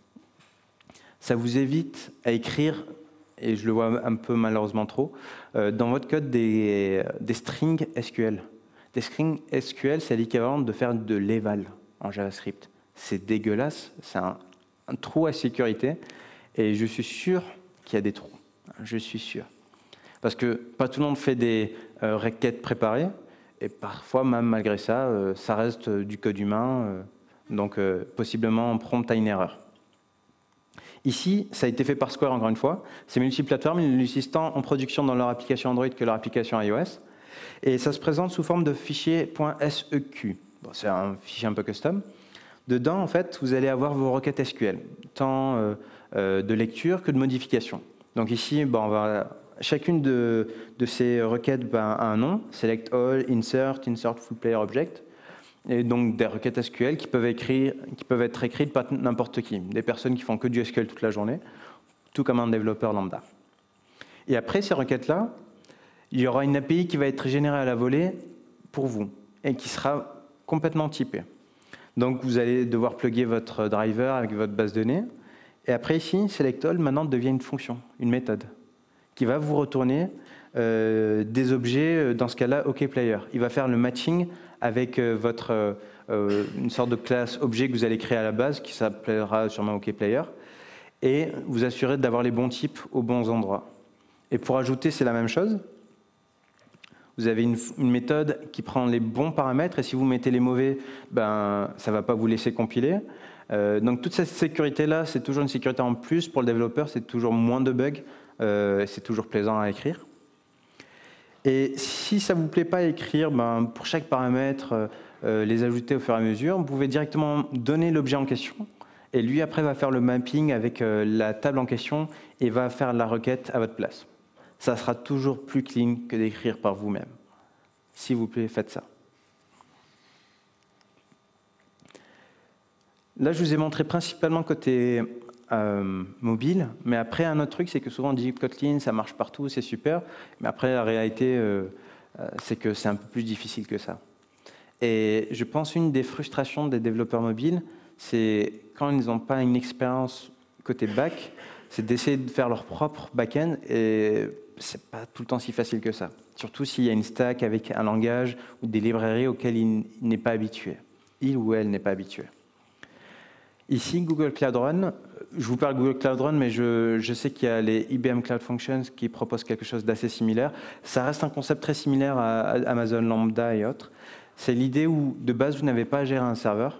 ça vous évite à écrire, et je le vois un peu malheureusement trop, euh, dans votre code des, des strings S Q L. Des strings S Q L, c'est l'équivalent de faire de l'eval en JavaScript. C'est dégueulasse, c'est un, un trou à sécurité, et je suis sûr qu'il y a des trous. Je suis sûr. Parce que pas tout le monde fait des euh, requêtes préparées, et parfois, même malgré ça, euh, ça reste euh, du code humain, euh, donc euh, possiblement prompt à une erreur. Ici, ça a été fait par Square, encore une fois. C'est multiplateforme, ils l'utilisent tant en production dans leur application Android que leur application iOS. Et ça se présente sous forme de fichier .seq. Bon, c'est un fichier un peu custom. Dedans, en fait, vous allez avoir vos requêtes S Q L, tant euh, euh, de lecture que de modification. Donc ici, bon, on va, chacune de, de ces requêtes ben, a un nom, select all, insert, insert full player object, et donc des requêtes S Q L qui peuvent, écrire, qui peuvent être écrites par n'importe qui, des personnes qui font que du S Q L toute la journée, tout comme un développeur lambda. Et après ces requêtes-là, il y aura une A P I qui va être générée à la volée pour vous, et qui sera complètement typée. Donc vous allez devoir plugger votre driver avec votre base de données. Et après ici, selectAll maintenant devient une fonction, une méthode, qui va vous retourner euh, des objets, dans ce cas-là, OKPlayer. Il va faire le matching avec euh, votre, euh, une sorte de classe objet que vous allez créer à la base, qui s'appellera sûrement OKPlayer, et vous assurer d'avoir les bons types aux bons endroits. Et pour ajouter, c'est la même chose. Vous avez une, une méthode qui prend les bons paramètres, et si vous mettez les mauvais, ben, ça ne va pas vous laisser compiler. Euh, donc toute cette sécurité-là, c'est toujours une sécurité en plus pour le développeur, c'est toujours moins de bugs, euh, c'est toujours plaisant à écrire. Et si ça ne vous plaît pas à écrire, ben, pour chaque paramètre, euh, les ajouter au fur et à mesure, vous pouvez directement donner l'objet en question, Et lui, après, va faire le mapping avec euh, la table en question et va faire la requête à votre place. Ça sera toujours plus clean que d'écrire par vous-même. S'il vous plaît, faites ça. Là, je vous ai montré principalement côté euh, mobile, mais après, un autre truc, c'est que souvent on dit Kotlin, ça marche partout, c'est super, mais après, la réalité, euh, euh, c'est que c'est un peu plus difficile que ça. Et je pense une des frustrations des développeurs mobiles, c'est quand ils n'ont pas une expérience côté back, c'est d'essayer de faire leur propre back-end, et c'est pas tout le temps si facile que ça. Surtout s'il y a une stack avec un langage ou des librairies auxquelles il n'est pas habitué. Il ou elle n'est pas habitué. Ici, Google Cloud Run, je vous parle de Google Cloud Run, mais je, je sais qu'il y a les I B M Cloud Functions qui proposent quelque chose d'assez similaire. Ça reste un concept très similaire à Amazon Lambda et autres. C'est l'idée où, de base, vous n'avez pas à gérer un serveur.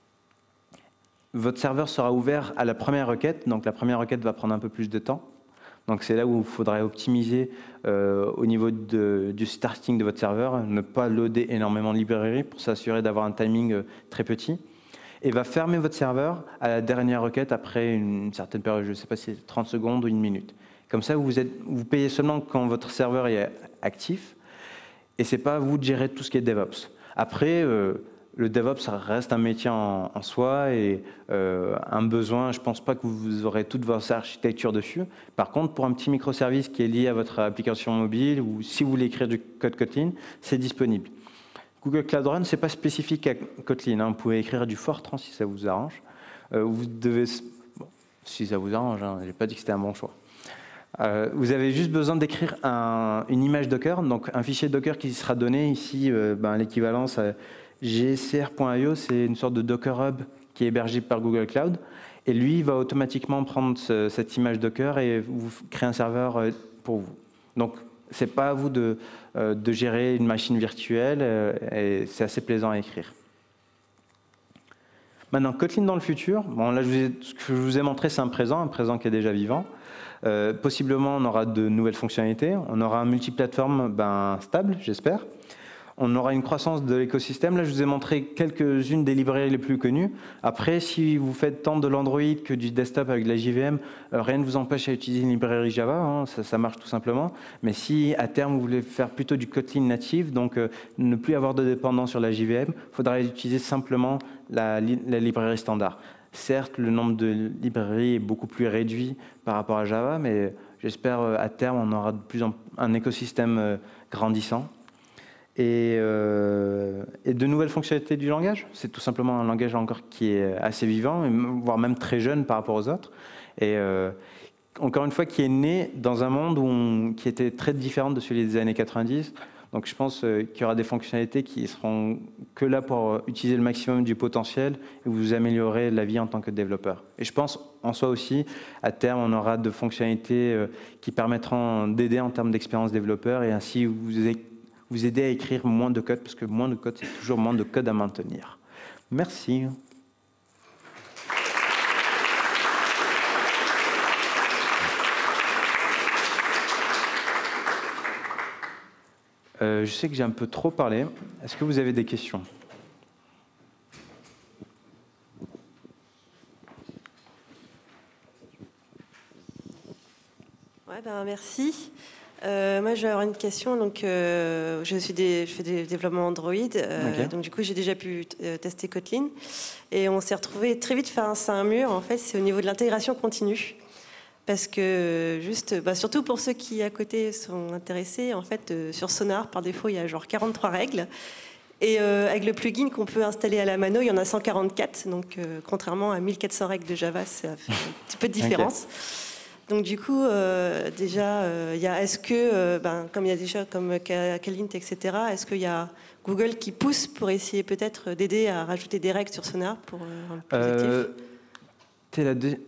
Votre serveur sera ouvert à la première requête, donc la première requête va prendre un peu plus de temps. Donc c'est là où il faudrait optimiser euh, au niveau de, du starting de votre serveur, ne pas loader énormément de librairies pour s'assurer d'avoir un timing euh, très petit. Et va fermer votre serveur à la dernière requête après une certaine période, je ne sais pas si c'est trente secondes ou une minute. Comme ça, vous, êtes, vous payez seulement quand votre serveur est actif, et ce n'est pas à vous de gérer tout ce qui est DevOps. Après, euh, le DevOps, ça reste un métier en, en soi et euh, un besoin. Je ne pense pas que vous aurez toute votre architecture dessus. Par contre, pour un petit microservice qui est lié à votre application mobile ou si vous voulez écrire du code Kotlin, c'est disponible. Google Cloud Run, ce n'est pas spécifique à Kotlin. Hein. Vous pouvez écrire du Fortran si ça vous arrange. Euh, vous devez, bon, si ça vous arrange, hein, je n'ai pas dit que c'était un bon choix. Euh, vous avez juste besoin d'écrire un, une image Docker, donc un fichier Docker qui sera donné ici, euh, ben, l'équivalence à G C R point I O, c'est une sorte de Docker Hub qui est hébergé par Google Cloud. Et lui, il va automatiquement prendre ce, cette image Docker et vous créer un serveur euh, pour vous. Donc, ce n'est pas à vous de, euh, de gérer une machine virtuelle euh, et c'est assez plaisant à écrire. Maintenant, Kotlin dans le futur, bon, là, je vous ai, ce que je vous ai montré, c'est un présent, un présent qui est déjà vivant. Euh, possiblement, on aura de nouvelles fonctionnalités. On aura un multiplateforme ben, stable, j'espère. On aura une croissance de l'écosystème. Là, je vous ai montré quelques-unes des librairies les plus connues. Après, si vous faites tant de l'Android que du desktop avec de la J V M, euh, rien ne vous empêche à utiliser une librairie Java. Hein, ça, ça marche tout simplement. Mais si, à terme, vous voulez faire plutôt du Kotlin native, donc euh, ne plus avoir de dépendance sur la J V M, il faudra utiliser simplement la, la librairie standard. Certes, le nombre de librairies est beaucoup plus réduit par rapport à Java, mais j'espère à terme, on aura de plus en, un écosystème grandissant. Et, euh, et de nouvelles fonctionnalités du langage. C'est tout simplement un langage encore qui est assez vivant, voire même très jeune par rapport aux autres. Et euh, encore une fois, qui est né dans un monde où on, qui était très différent de celui des années quatre-vingt-dix. Donc je pense euh, qu'il y aura des fonctionnalités qui seront que là pour utiliser le maximum du potentiel et vous améliorer la vie en tant que développeur. Et je pense en soi aussi, à terme, on aura de fonctionnalités euh, qui permettront d'aider en termes d'expérience développeur et ainsi vous, vous aider à écrire moins de code, parce que moins de code, c'est toujours moins de code à maintenir. Merci. Euh, je sais que j'ai un peu trop parlé. Est-ce que vous avez des questions ? Ouais, ben, merci. Euh, moi, je vais avoir une question. Donc, euh, je, suis des, je fais des développements Android. Euh, okay. Donc, du coup, j'ai déjà pu euh, tester Kotlin. Et on s'est retrouvé très vite face à un mur. En fait, c'est au niveau de l'intégration continue. Parce que, juste, bah, surtout pour ceux qui, à côté, sont intéressés, en fait, euh, sur Sonar, par défaut, il y a genre quarante-trois règles. Et euh, avec le plugin qu'on peut installer à la mano, il y en a cent quarante-quatre. Donc, euh, contrairement à mille quatre cents règles de Java, ça fait un petit peu de différence. Okay. Donc, du coup, euh, déjà, euh, il y a, est-ce que, euh, ben, comme il y a déjà comme Kalint, et cetera, est-ce qu'il y a Google qui pousse pour essayer peut-être d'aider à rajouter des règles sur Sonar pour euh, rendre plus euh, actif ? t'es la deux...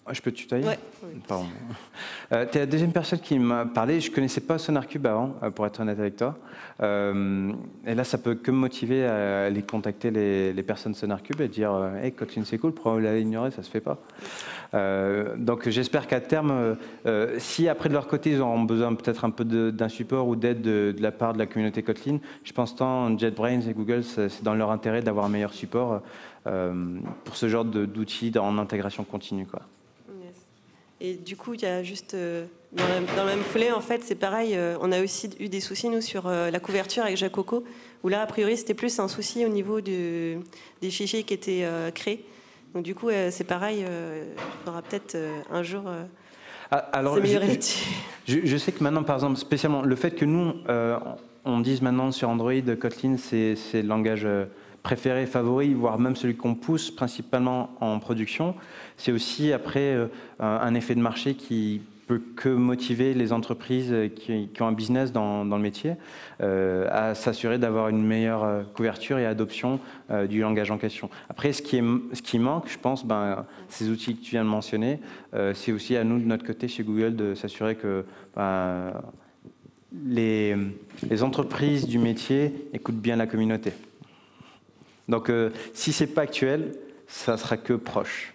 Je peux te tutoyer? Ouais. Oui. Pardon. Euh, tu es la deuxième personne qui m'a parlé. Je ne connaissais pas SonarCube avant, pour être honnête avec toi. Euh, et là, ça peut que me motiver à aller contacter les, les personnes SonarCube et dire « Hey, Kotlin, c'est cool, pourquoi vous l'avez ignoré? Ça ne se fait pas. » Euh, donc j'espère qu'à terme, euh, si après de leur côté ils auront besoin peut-être un peu d'un support ou d'aide de, de la part de la communauté Kotlin, je pense tant JetBrains et Google, c'est dans leur intérêt d'avoir un meilleur support euh, pour ce genre d'outils en intégration continue, quoi. Yes. Et du coup, il y a juste euh, dans, la, dans le même foulée, en fait, c'est pareil. Euh, on a aussi eu des soucis nous sur euh, la couverture avec Jacoco, où là, a priori, c'était plus un souci au niveau du, des fichiers qui étaient euh, créés. Donc du coup, euh, c'est pareil, euh, il faudra peut-être euh, un jour euh, ah, s'améliorer là-dessus. Je, je sais que maintenant, par exemple, spécialement, le fait que nous, euh, on dise maintenant sur Android, Kotlin, c'est le langage préféré, favori, voire même celui qu'on pousse principalement en production, c'est aussi après euh, un effet de marché qui peut que motiver les entreprises qui, qui ont un business dans, dans le métier euh, à s'assurer d'avoir une meilleure couverture et adoption euh, du langage en question. Après, ce qui, est, ce qui manque, je pense, ben, ces outils que tu viens de mentionner, euh, c'est aussi à nous, de notre côté, chez Google, de s'assurer que ben, les, les entreprises du métier écoutent bien la communauté. Donc, euh, si ce n'est pas actuel, ça sera que proche.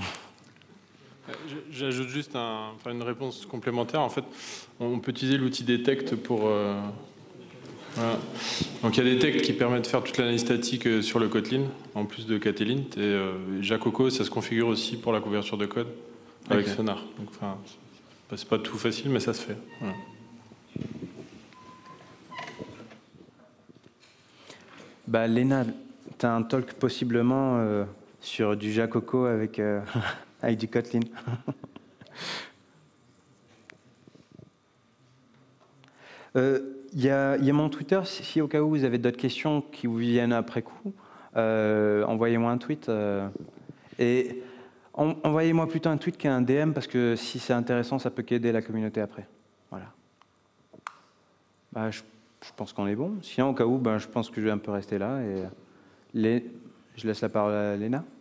J'ajoute juste un, enfin une réponse complémentaire. En fait, on peut utiliser l'outil Detect pour... Euh, voilà. Donc il y a Detect qui permet de faire toute l'analyse statique sur le Kotlin, en plus de Katelyn. Et euh, Jacoco, ça se configure aussi pour la couverture de code avec okay. Sonar. Donc, enfin, c'est pas tout facile, mais ça se fait. Voilà. Bah, Léna, tu as un talk possiblement euh, sur du Jacoco avec... Euh avec du Kotlin. Il euh, y, y a mon Twitter, si, si au cas où vous avez d'autres questions qui vous viennent après coup, euh, envoyez-moi un tweet. Euh, et en, envoyez-moi plutôt un tweet qu'un D M, parce que si c'est intéressant, ça peut qu'aider la communauté après. Voilà. Bah, je, je pense qu'on est bon. Sinon, au cas où, bah, je pense que je vais un peu rester là. Et les, je laisse la parole à Léna.